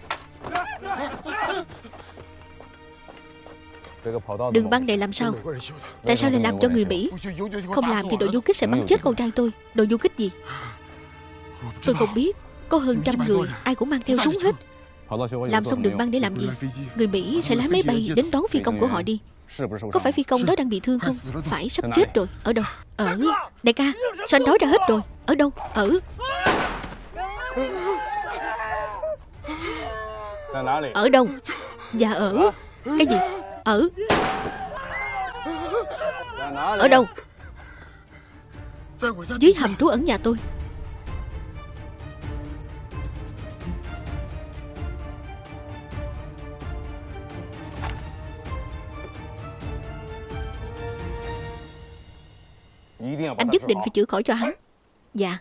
Đường băng này làm sao? Tại sao lại làm cho người Mỹ? Không làm thì đội du kích sẽ bắn chết con trai tôi. Đội du kích gì? Tôi không biết. Có hơn trăm người, ai cũng mang theo súng hết. Làm xong đường băng để làm gì? Người Mỹ sẽ lái máy bay đến đón phi công của họ đi. Có phải phi công đó đang bị thương không? Phải, sắp chết rồi. Ở đâu? Ở... Đại ca, sao anh nói ra hết rồi? Ở đâu? Ở... Ở đâu? Dạ ở... Cái gì? Ở... Ở đâu? Dưới hầm trú ẩn nhà tôi. Anh nhất định phải chữa khỏi cho hắn. Dạ.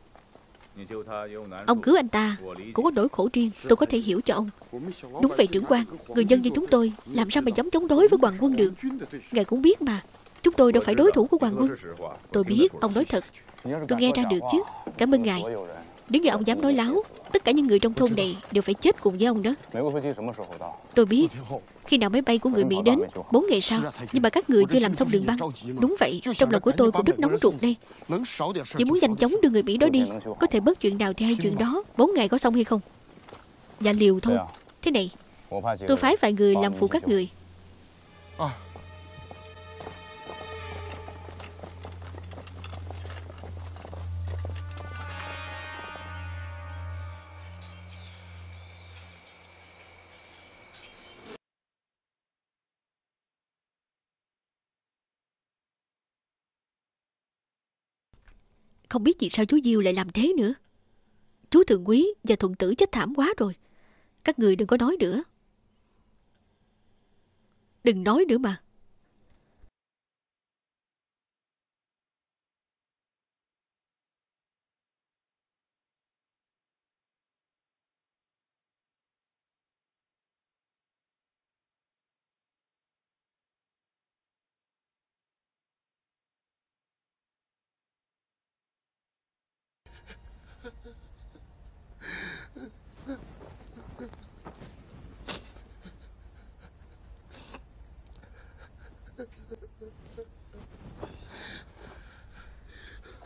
Ông cứu anh ta cũng có nỗi khổ riêng, tôi có thể hiểu cho ông. Đúng vậy trưởng quan, người dân như chúng tôi làm sao mà dám chống đối với hoàng quân được. Ngài cũng biết mà, chúng tôi đâu phải đối thủ của hoàng quân. Tôi biết, ông nói thật. Tôi nghe ra được chứ. Cảm ơn ngài. Nếu như ông dám nói láo, tất cả những người trong thôn này đều phải chết cùng với ông đó. Tôi biết. Khi nào máy bay của người Mỹ đến? Bốn ngày sau. Nhưng mà các người chưa làm xong đường băng. Đúng vậy, trong lòng của tôi cũng rất nóng ruột đây. Chỉ muốn nhanh chóng đưa người Mỹ đó đi. Có thể bớt chuyện nào thì hay chuyện đó. Bốn ngày có xong hay không? Dạ liều thôi. Thế này, tôi phái vài người làm phụ các người. Không biết vì sao chú Diêu lại làm thế nữa. Chú Thượng Quý và Thuận Tử chết thảm quá rồi. Các người đừng có nói nữa. Đừng nói nữa mà.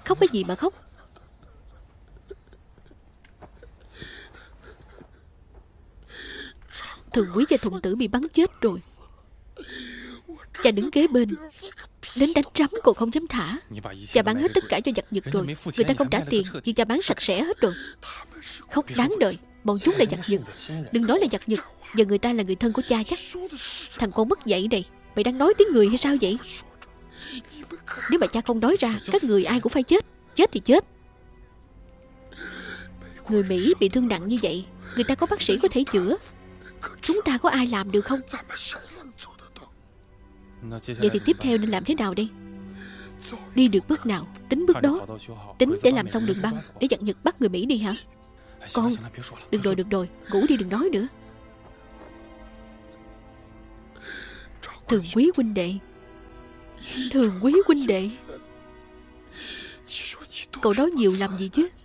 Khóc cái gì mà khóc? Thường Quý và Thuận Tử bị bắn chết rồi. Cha đứng kế bên, đến đánh trắm còn không dám thả. Cha bán hết tất cả cho giặc Nhật rồi. Người ta không trả tiền, nhưng cha bán sạch sẽ hết rồi. Khóc đáng đời. Bọn chúng là giặc Nhật. Đừng nói là giặc Nhật, giờ người ta là người thân của cha chắc. Thằng con mất dạy này, mày đang nói tiếng người hay sao vậy? Nếu mà cha không nói ra, các người ai cũng phải chết. Chết thì chết. Người Mỹ bị thương nặng như vậy, người ta có bác sĩ có thể chữa. Chúng ta có ai làm được không? Vậy thì tiếp theo nên làm thế nào đây? Đi được bước nào, tính bước đó. Tính để làm xong đường băng, để giặc Nhật bắt người Mỹ đi hả? Con, đừng rồi, được rồi, ngủ đi đừng nói nữa. Thường Quý huynh đệ, Thường Quý huynh đệ, cậu nói nhiều làm gì chứ?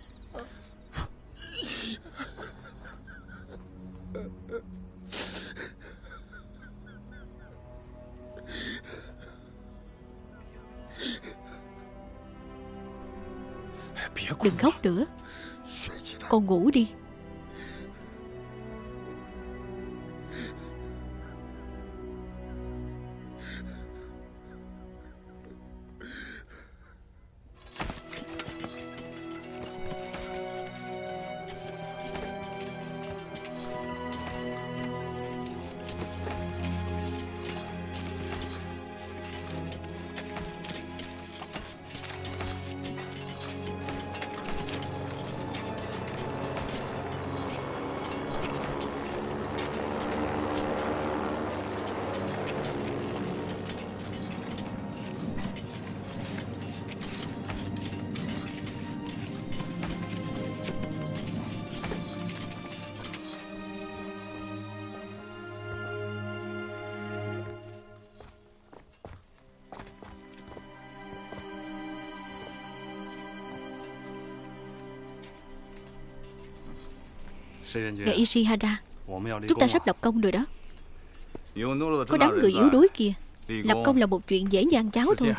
Đừng khóc nữa. Con ngủ đi. Ngài Ishihara, chúng ta sắp lập công rồi đó. Có đám người yếu đuối kia, lập công là một chuyện dễ như ăn cháo thôi.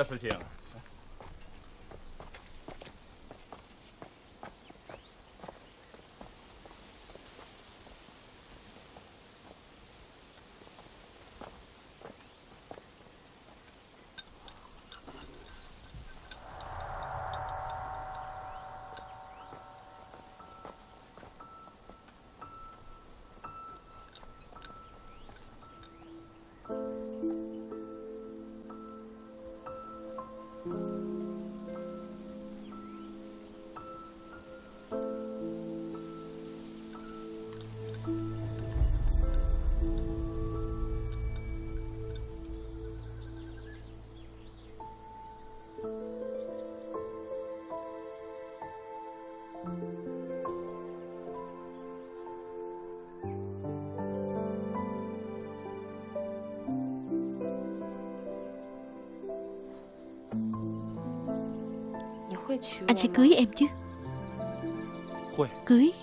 Anh sẽ cưới em chứ? Cưới.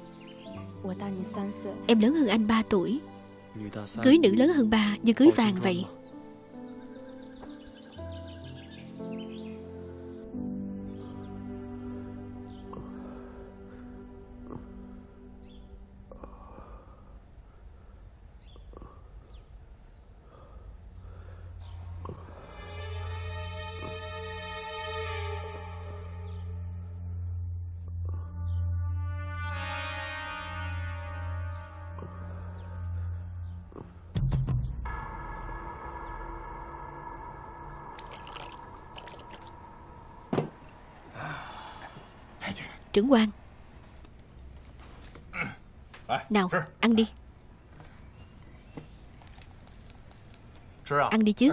Em lớn hơn anh ba tuổi. Cưới nữ lớn hơn ba như cưới vàng vậy. Trưởng quan, nào ăn đi. Ăn đi chứ.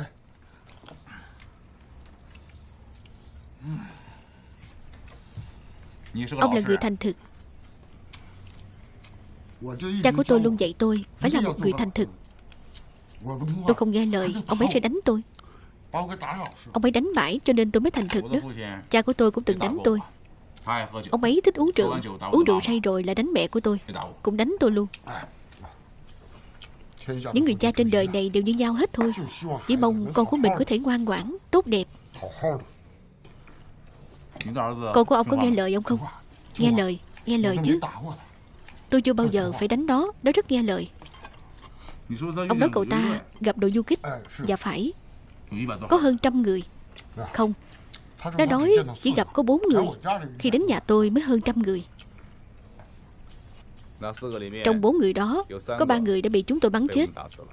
Ông là người thành thực. Cha của tôi luôn dạy tôi phải là một người thành thực. Tôi không nghe lời, ông ấy sẽ đánh tôi. Ông ấy đánh mãi cho nên tôi mới thành thực đó. Cha của tôi cũng từng đánh tôi. Ông ấy thích uống rượu. Uống rượu say rồi là đánh mẹ của tôi. Cũng đánh tôi luôn. Những người cha trên đời này đều như nhau hết thôi. Chỉ mong con của mình có thể ngoan ngoãn, tốt đẹp. Con của ông có nghe lời ông không? Nghe lời, nghe lời chứ. Tôi chưa bao giờ phải đánh nó. Nó rất nghe lời. Ông nói cậu ta gặp đội du kích. Dạ phải. Có hơn trăm người. Không, nó nói chỉ gặp có bốn người. Khi đến nhà tôi mới hơn trăm người. Trong bốn người đó có ba người đã bị chúng tôi bắn chết.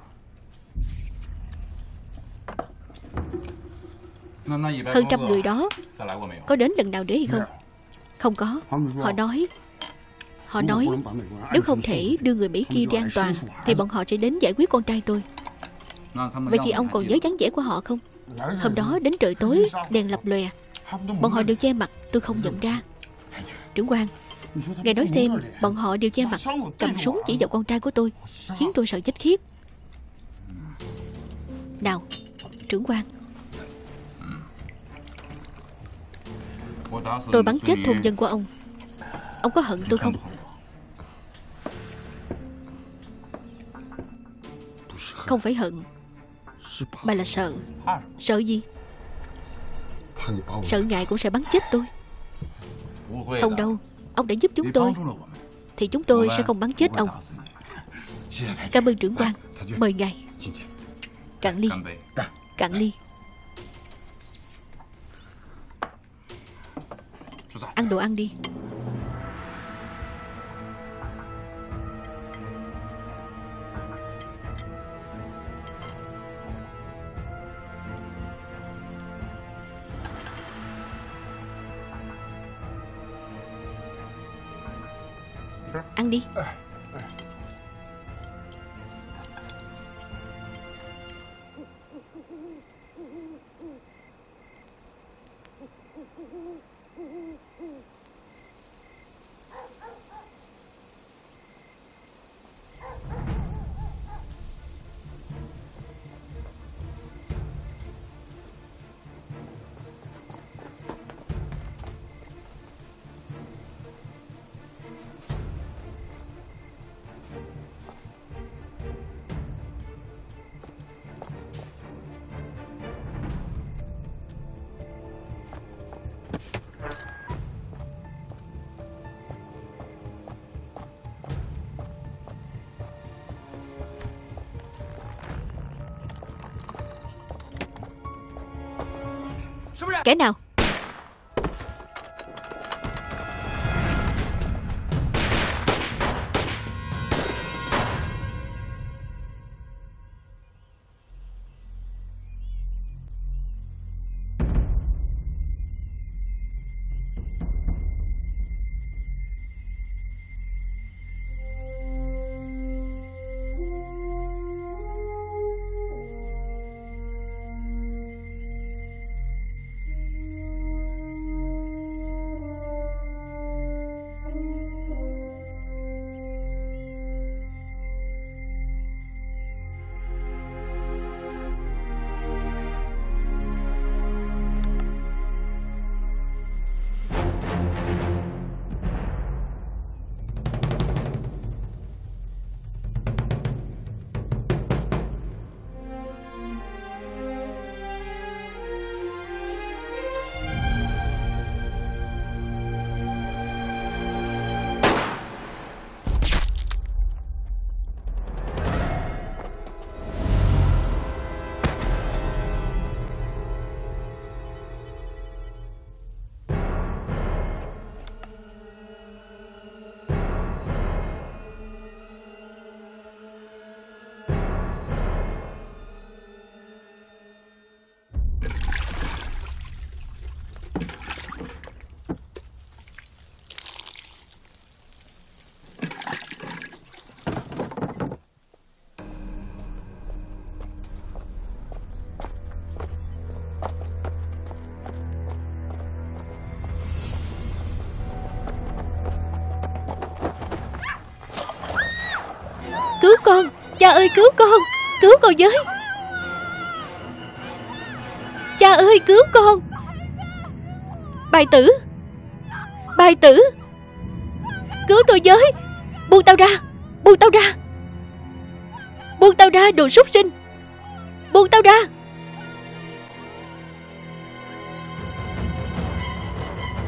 Hơn trăm người đó có đến lần nào để hay không? Không có. Họ nói Họ nói nếu không thể đưa người Mỹ kia đi an toàn thì bọn họ sẽ đến giải quyết con trai tôi. Vậy thì ông còn nhớ dáng vẻ của họ không? Hôm đó đến trời tối, đèn lập lòe, bọn họ đều che mặt, tôi không nhận ra. Trưởng quan, ngài nói xem, bọn họ đều che mặt, cầm súng chỉ vào con trai của tôi, khiến tôi sợ chết khiếp. Nào, trưởng quan, tôi bắn chết thôn dân của ông. Ông có hận tôi không? Không phải hận, mà là sợ. Sợ gì? Sợ ngài cũng sẽ bắn chết tôi. Không đâu, ông đã giúp chúng tôi thì chúng tôi sẽ không bắn chết ông. Cảm ơn trưởng quan. Mời ngài. Cạn ly. Cạn ly. Ăn đồ ăn đi. Ăn đi. Kẻ nào? Cứu con! Cha ơi cứu con! Cứu con với! Cha ơi cứu con! Bài tử! Bài tử! Cứu tôi với! Buông tao ra! Buông tao ra! Buông tao ra đồ súc sinh! Buông tao ra!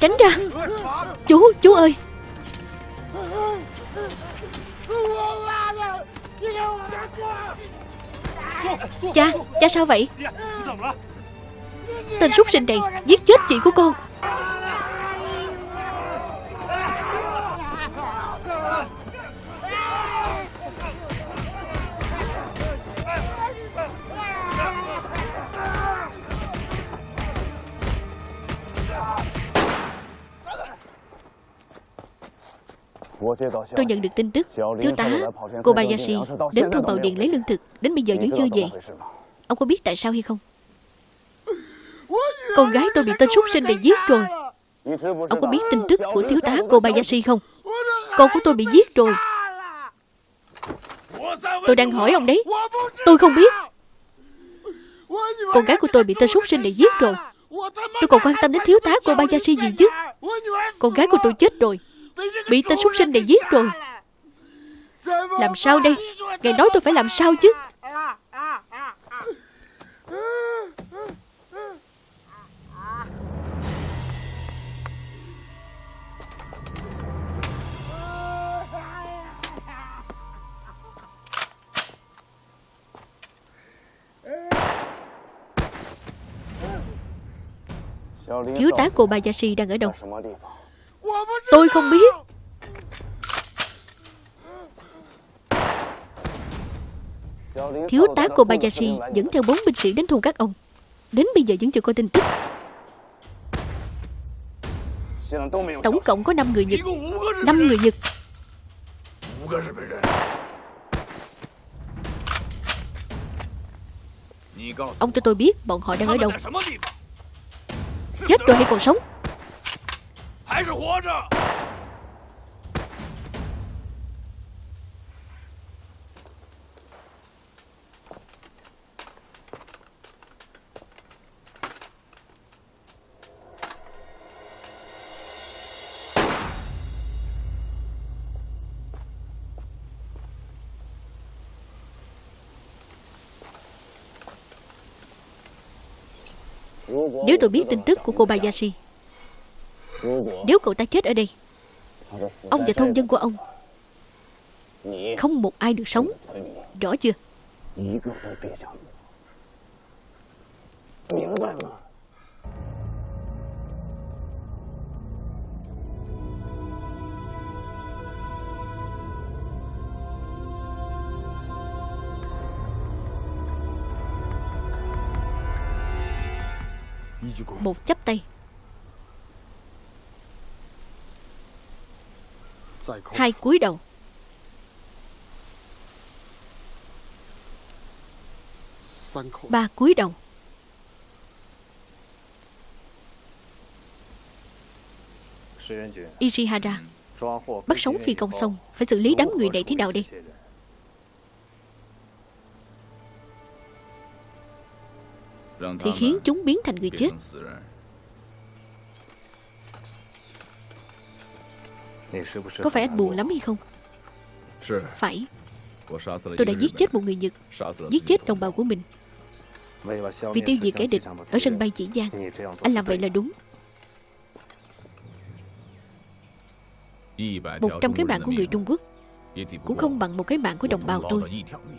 tránh ra. Chú, chú ơi. Cha, cha sao vậy? Tên súc sinh này giết chết chị của con. Tôi nhận được tin tức thiếu tá Kobayashi đến thôn Bào Điền lấy lương thực, đến bây giờ vẫn chưa về. Ông có biết tại sao hay không? Con gái tôi bị tên súc sinh này giết rồi. Ông có biết tin tức của thiếu tá Kobayashi không? Con của tôi bị giết rồi. Tôi đang hỏi ông đấy. Tôi không biết. Con gái của tôi bị tên súc sinh này giết rồi. Tôi còn quan tâm đến thiếu tá Kobayashi gì chứ? Con gái của tôi chết rồi, bị tên súc sinh này giết rồi. Làm sao đây? Ngài nói tôi phải làm sao chứ? Thiếu tá Kobayashi đang ở đâu? Tôi không biết. Thiếu tá Kobayashi dẫn theo bốn binh sĩ đến thôn các ông. Đến bây giờ vẫn chưa có tin tức. Tổng cộng có năm người Nhật. Năm người Nhật. Ông cho tôi biết bọn họ đang ở đâu. Chết rồi hay còn sống? Nếu tôi biết tin tức của Kobayashi, nếu cậu ta chết ở đây, ông và thôn dân của ông không một ai được sống. Rõ chưa? Một chắp tay, hai cúi đầu. Ba cúi đầu. Ishihara, bắt sống phi công xong, phải xử lý đám người này thế nào đây? Thì khiến chúng biến thành người chết. Có phải anh buồn lắm hay không? Phải. Tôi đã giết chết một người Nhật, giết chết đồng bào của mình, vì tiêu diệt kẻ địch ở sân bay Chỉ Giang. Anh làm vậy là đúng. Một trăm cái mạng của người Trung Quốc cũng không bằng một cái mạng của đồng bào tôi.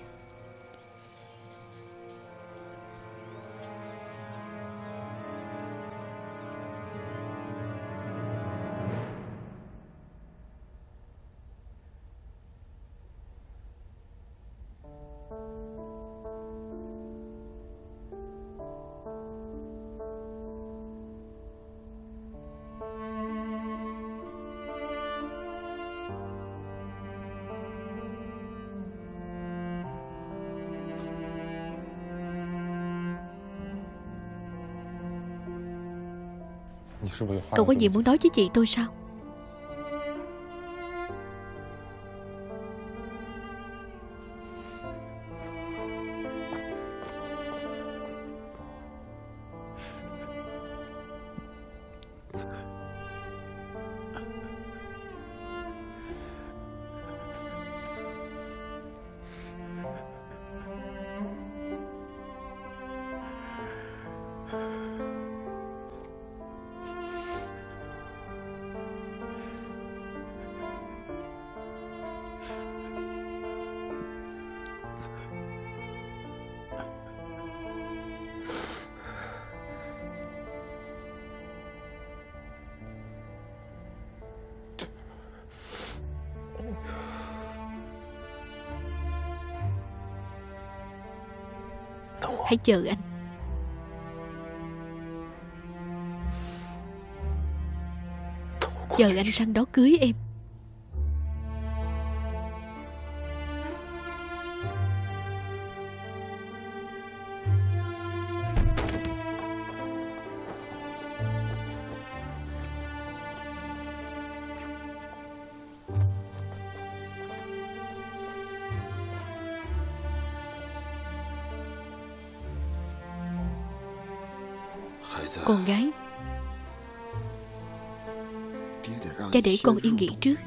Cậu có gì muốn nói với chị tôi sao? Hãy chờ anh. Chờ anh sang đó cưới em. Con gái, cha để con yên nghỉ trước.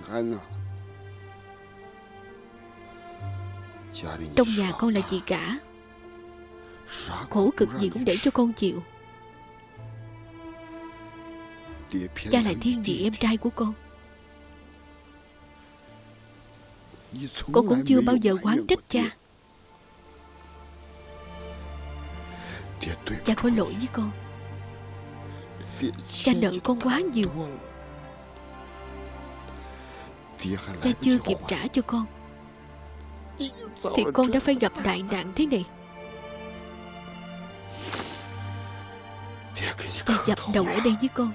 Trong nhà con là gì cả, khổ cực gì cũng để cho con chịu. Cha là thiên vị em trai của con. Con cũng chưa bao giờ oán trách cha. Cha có lỗi với con. Cha nợ con quá nhiều. Cha chưa kịp trả cho con thì con đã phải gặp đại nạn thế này. Cha dập đầu ở đây với con.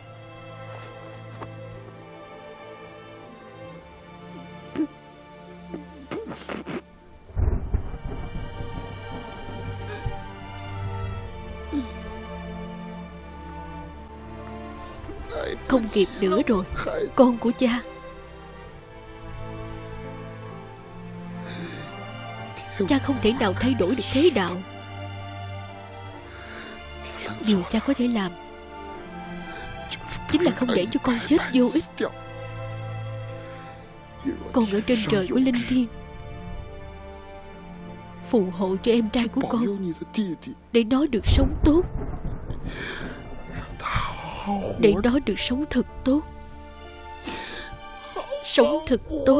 Không kịp nữa rồi, con của cha. Cha không thể nào thay đổi được thế đạo. Điều cha có thể làm chính là không để cho con chết vô ích. Con ở trên trời của linh thiêng phù hộ cho em trai của con, để nó được sống tốt, để nó được sống thật tốt, sống thật tốt.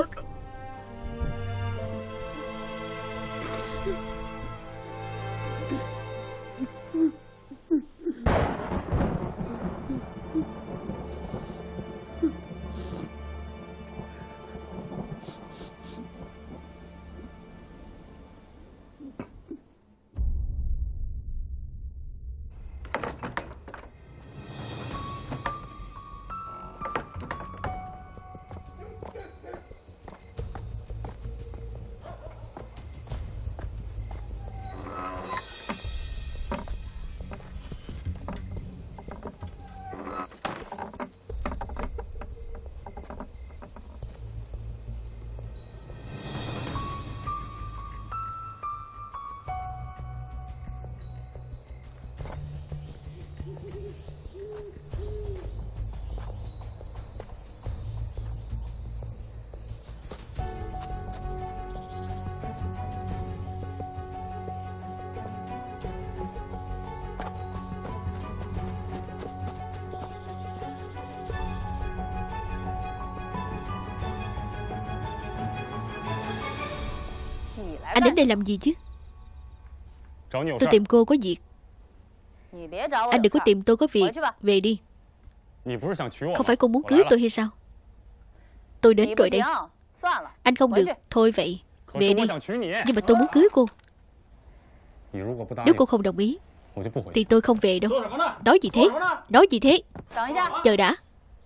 Anh đến đây làm gì chứ? Tôi tìm cô có việc. Anh đừng có tìm tôi có việc. Về đi. Không phải cô muốn cưới tôi hay sao? Tôi đến rồi đây. Anh không được. Thôi vậy, về đi. Nhưng mà tôi muốn cưới cô. Nếu cô không đồng ý thì tôi không về đâu. Nói gì thế? Nói gì thế? Chờ đã.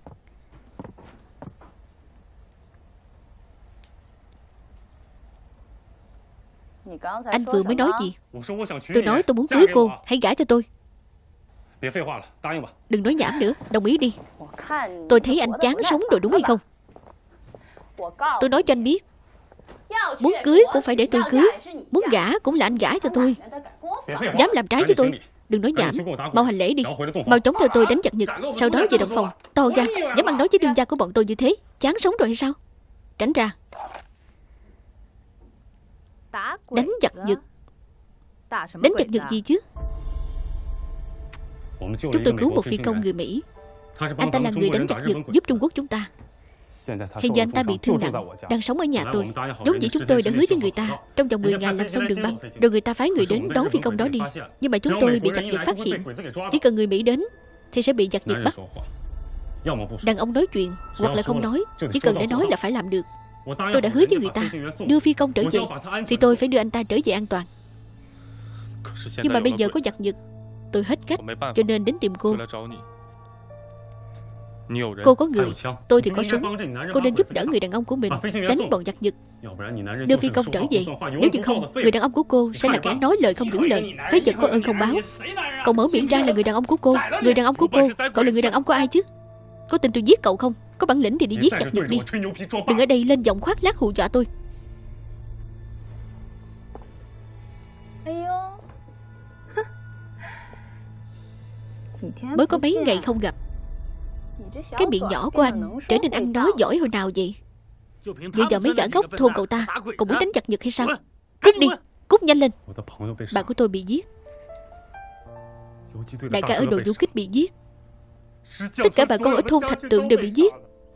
Anh vừa mới nói gì? Tôi nói tôi muốn cưới cô. Hãy gả cho tôi. Đừng nói nhảm nữa. Đồng ý đi. Tôi thấy anh chán sống rồi đúng hay không? Tôi nói cho anh biết, muốn cưới cũng phải để tôi cưới, muốn gả cũng là anh gả cho tôi. Dám làm trái với tôi, đừng nói nhảm. Mau hành lễ đi. Mau chóng theo tôi đánh giặc Nhật. Sau đó về động phòng. To gan, dám ăn nói với đương gia của bọn tôi như thế. Chán sống rồi hay sao? Tránh ra. Đánh giặc Nhật? Đánh giặc Nhật gì chứ? Chúng tôi cứu một phi công người Mỹ. Anh ta là người đánh giặc Nhật giúp Trung Quốc chúng ta. Hiện giờ anh ta bị thương nặng, đang sống ở nhà tôi. Giống như chúng tôi đã hứa với người ta trong vòng mười ngày làm xong đường băng, rồi người ta phái người đến đón phi công đó đi. Nhưng mà chúng tôi bị giặc Nhật phát hiện. Chỉ cần người Mỹ đến thì sẽ bị giặc Nhật bắt. Đàn ông nói chuyện hoặc là không nói, chỉ cần để nói là phải làm được. Tôi đã hứa với người ta đưa phi công trở về thì tôi phải đưa anh ta trở về an toàn. Nhưng mà bây giờ có giặc Nhật, tôi hết cách, cho nên đến tìm cô. Cô có người, tôi thì có súng. Cô nên giúp đỡ người đàn ông của mình đánh bọn giặc Nhật, đưa phi công trở về. Nếu như không, người đàn ông của cô sẽ là kẻ nói lời không giữ lời, phế vật có ơn không báo. Cậu mở miệng ra là người đàn ông của cô. Người đàn ông của cô, cậu là người đàn ông của ai chứ? Có tin tôi giết cậu không? Có bản lĩnh thì đi giết giặc Nhật đi, đừng ở đây lên giọng khoác lác hù dọa tôi. Mới có mấy ngày không gặp, cái miệng nhỏ của anh trở nên ăn nói giỏi hồi nào vậy? Dựa vào mấy gã ngốc thôn cậu ta, cậu muốn đánh giặc Nhật hay sao? Cút đi, cút nhanh lên. Bạn của tôi bị giết, đại ca ở đồn du kích bị giết, tất cả bà con ở thôn Thạch Tượng đều bị giết.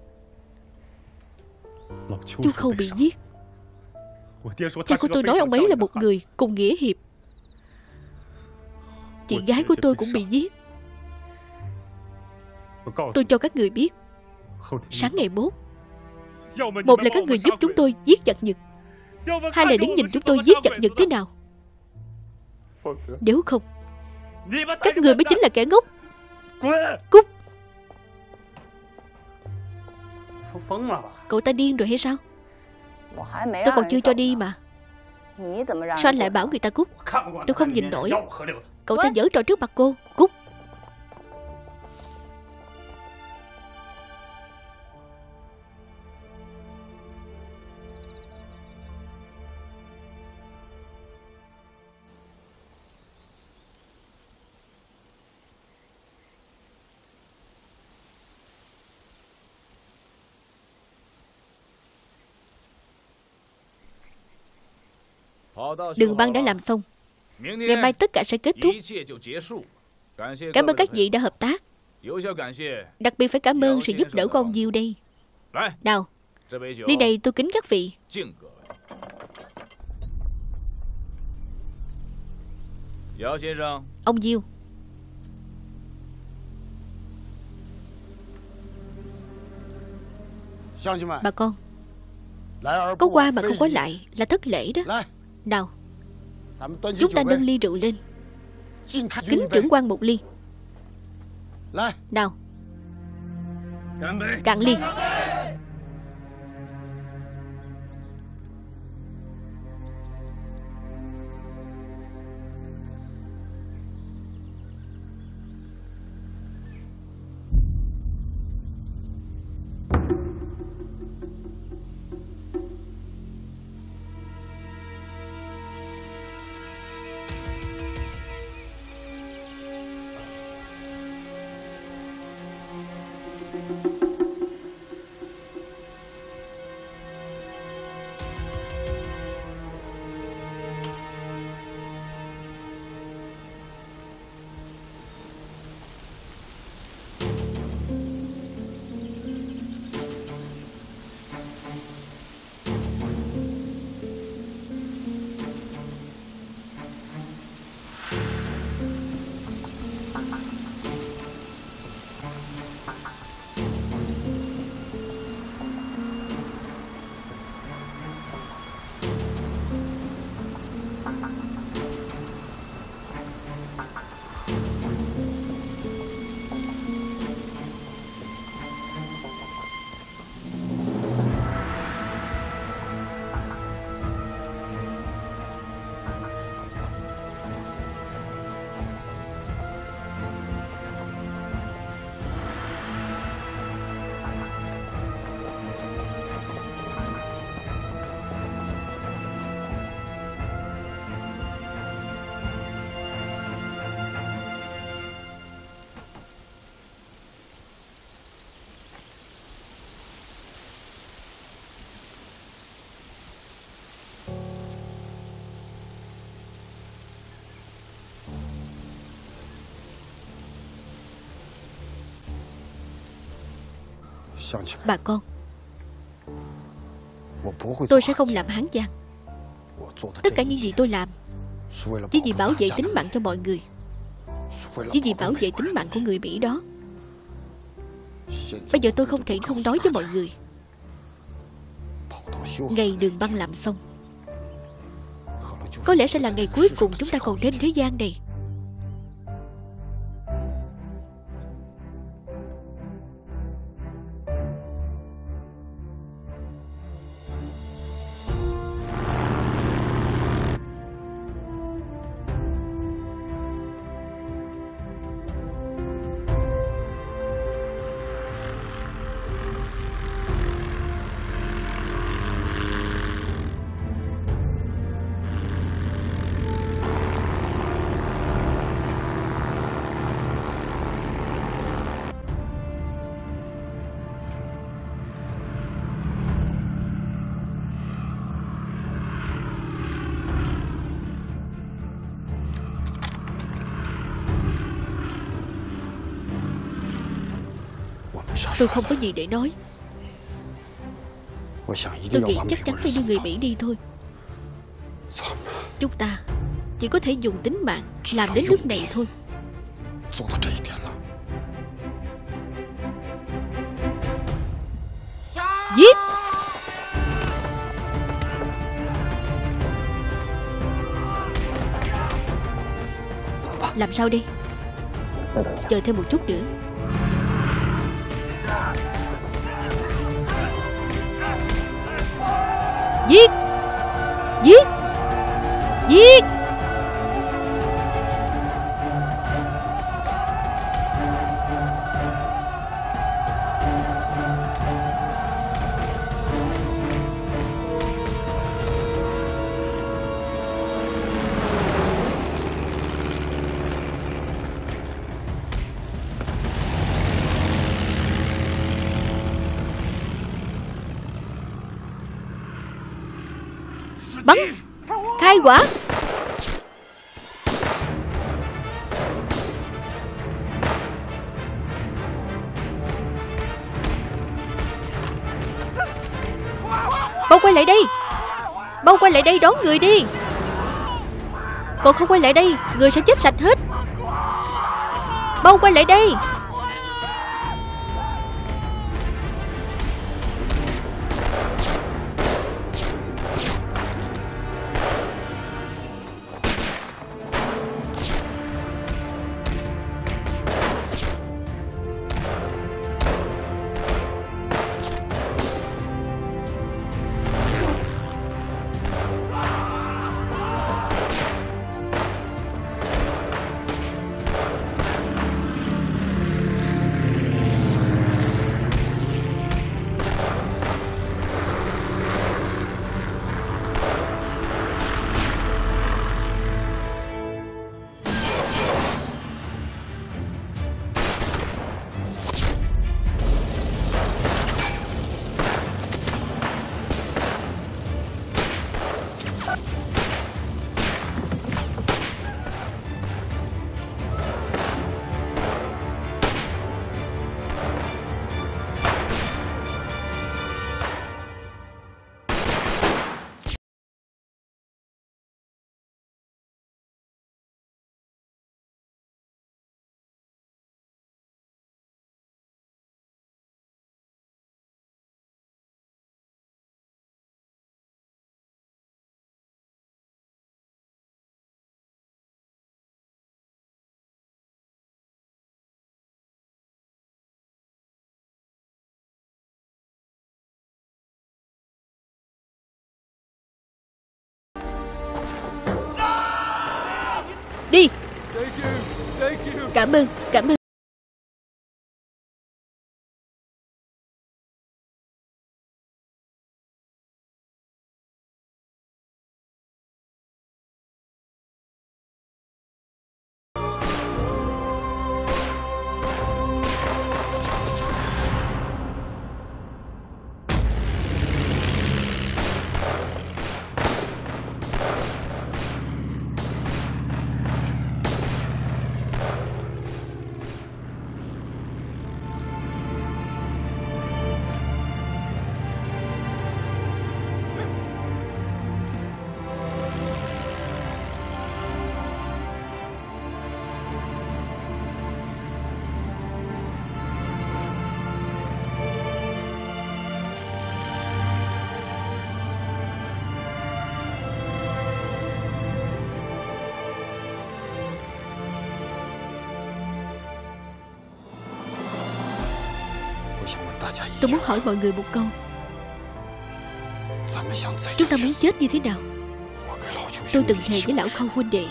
Chu Khâu bị giết. Cha của tôi nói ông ấy là một người cùng nghĩa hiệp. Chị gái của tôi cũng bị giết. Tôi cho các người biết, sáng ngày mốt, một là các người giúp chúng tôi giết giặc Nhật, hai là đứng nhìn chúng tôi giết giặc Nhật thế nào. Nếu không, các người mới chính là kẻ ngốc. Cút. Cậu ta điên rồi hay sao? Tôi còn chưa cho đi mà. Sao anh lại bảo người ta cút? Tôi không nhìn nổi. Cậu ta giở trò trước mặt cô. Cút. Đường băng đã làm xong, ngày mai tất cả sẽ kết thúc. Cảm ơn các vị đã hợp tác. Đặc biệt phải cảm ơn sự giúp đỡ của ông Diêu đây. Nào, ly này tôi kính các vị. Ông Diêu, bà con, có qua mà không có lại là thất lễ đó. Nào, chúng ta nâng ly rượu lên, kính trưởng quan một ly. Nào, cạn ly. Bà con, tôi sẽ không làm Hán Giang. Tất cả những gì tôi làm chỉ vì bảo vệ tính mạng cho mọi người, chỉ vì bảo vệ tính mạng của người Mỹ đó. Bây giờ tôi không thể không nói với mọi người, ngày đường băng làm xong, có lẽ sẽ là ngày cuối cùng chúng ta còn trên thế gian này. Tôi không có gì để nói. Tôi nghĩ chắc chắn phải đưa người Mỹ đi thôi. Chúng ta chỉ có thể dùng tính mạng làm đến nước này thôi. Giết! Làm sao đi? Chờ thêm một chút nữa. Giết! Giết! Giết! Bắn! Khai hỏa! Bao quay lại đây! Bao quay lại đây đón người đi! Còn không quay lại đây, người sẽ chết sạch hết! Bao quay lại đây! Đi! Cảm ơn, cảm ơn. Tôi muốn hỏi mọi người một câu. Chúng ta muốn chết như thế nào? Tôi từng thề với lão Khâu huynh đệ,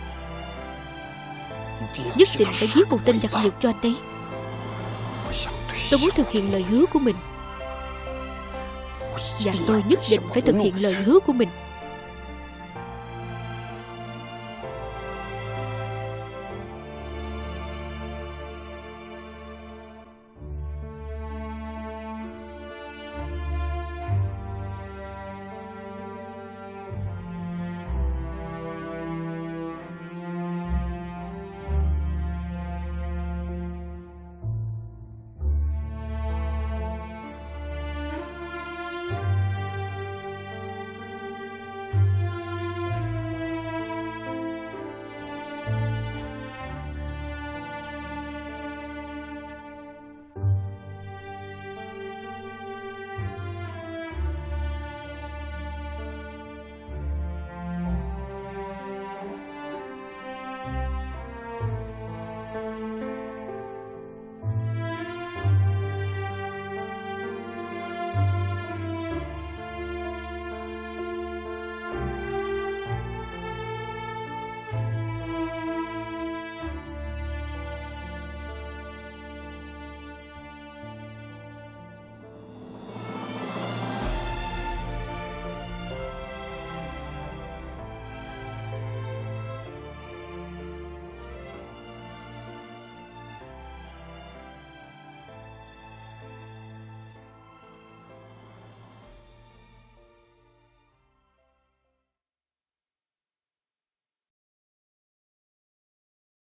nhất định phải giết một tên giặc Nhật cho anh ấy. Tôi muốn thực hiện lời hứa của mình, và tôi nhất định phải thực hiện lời hứa của mình.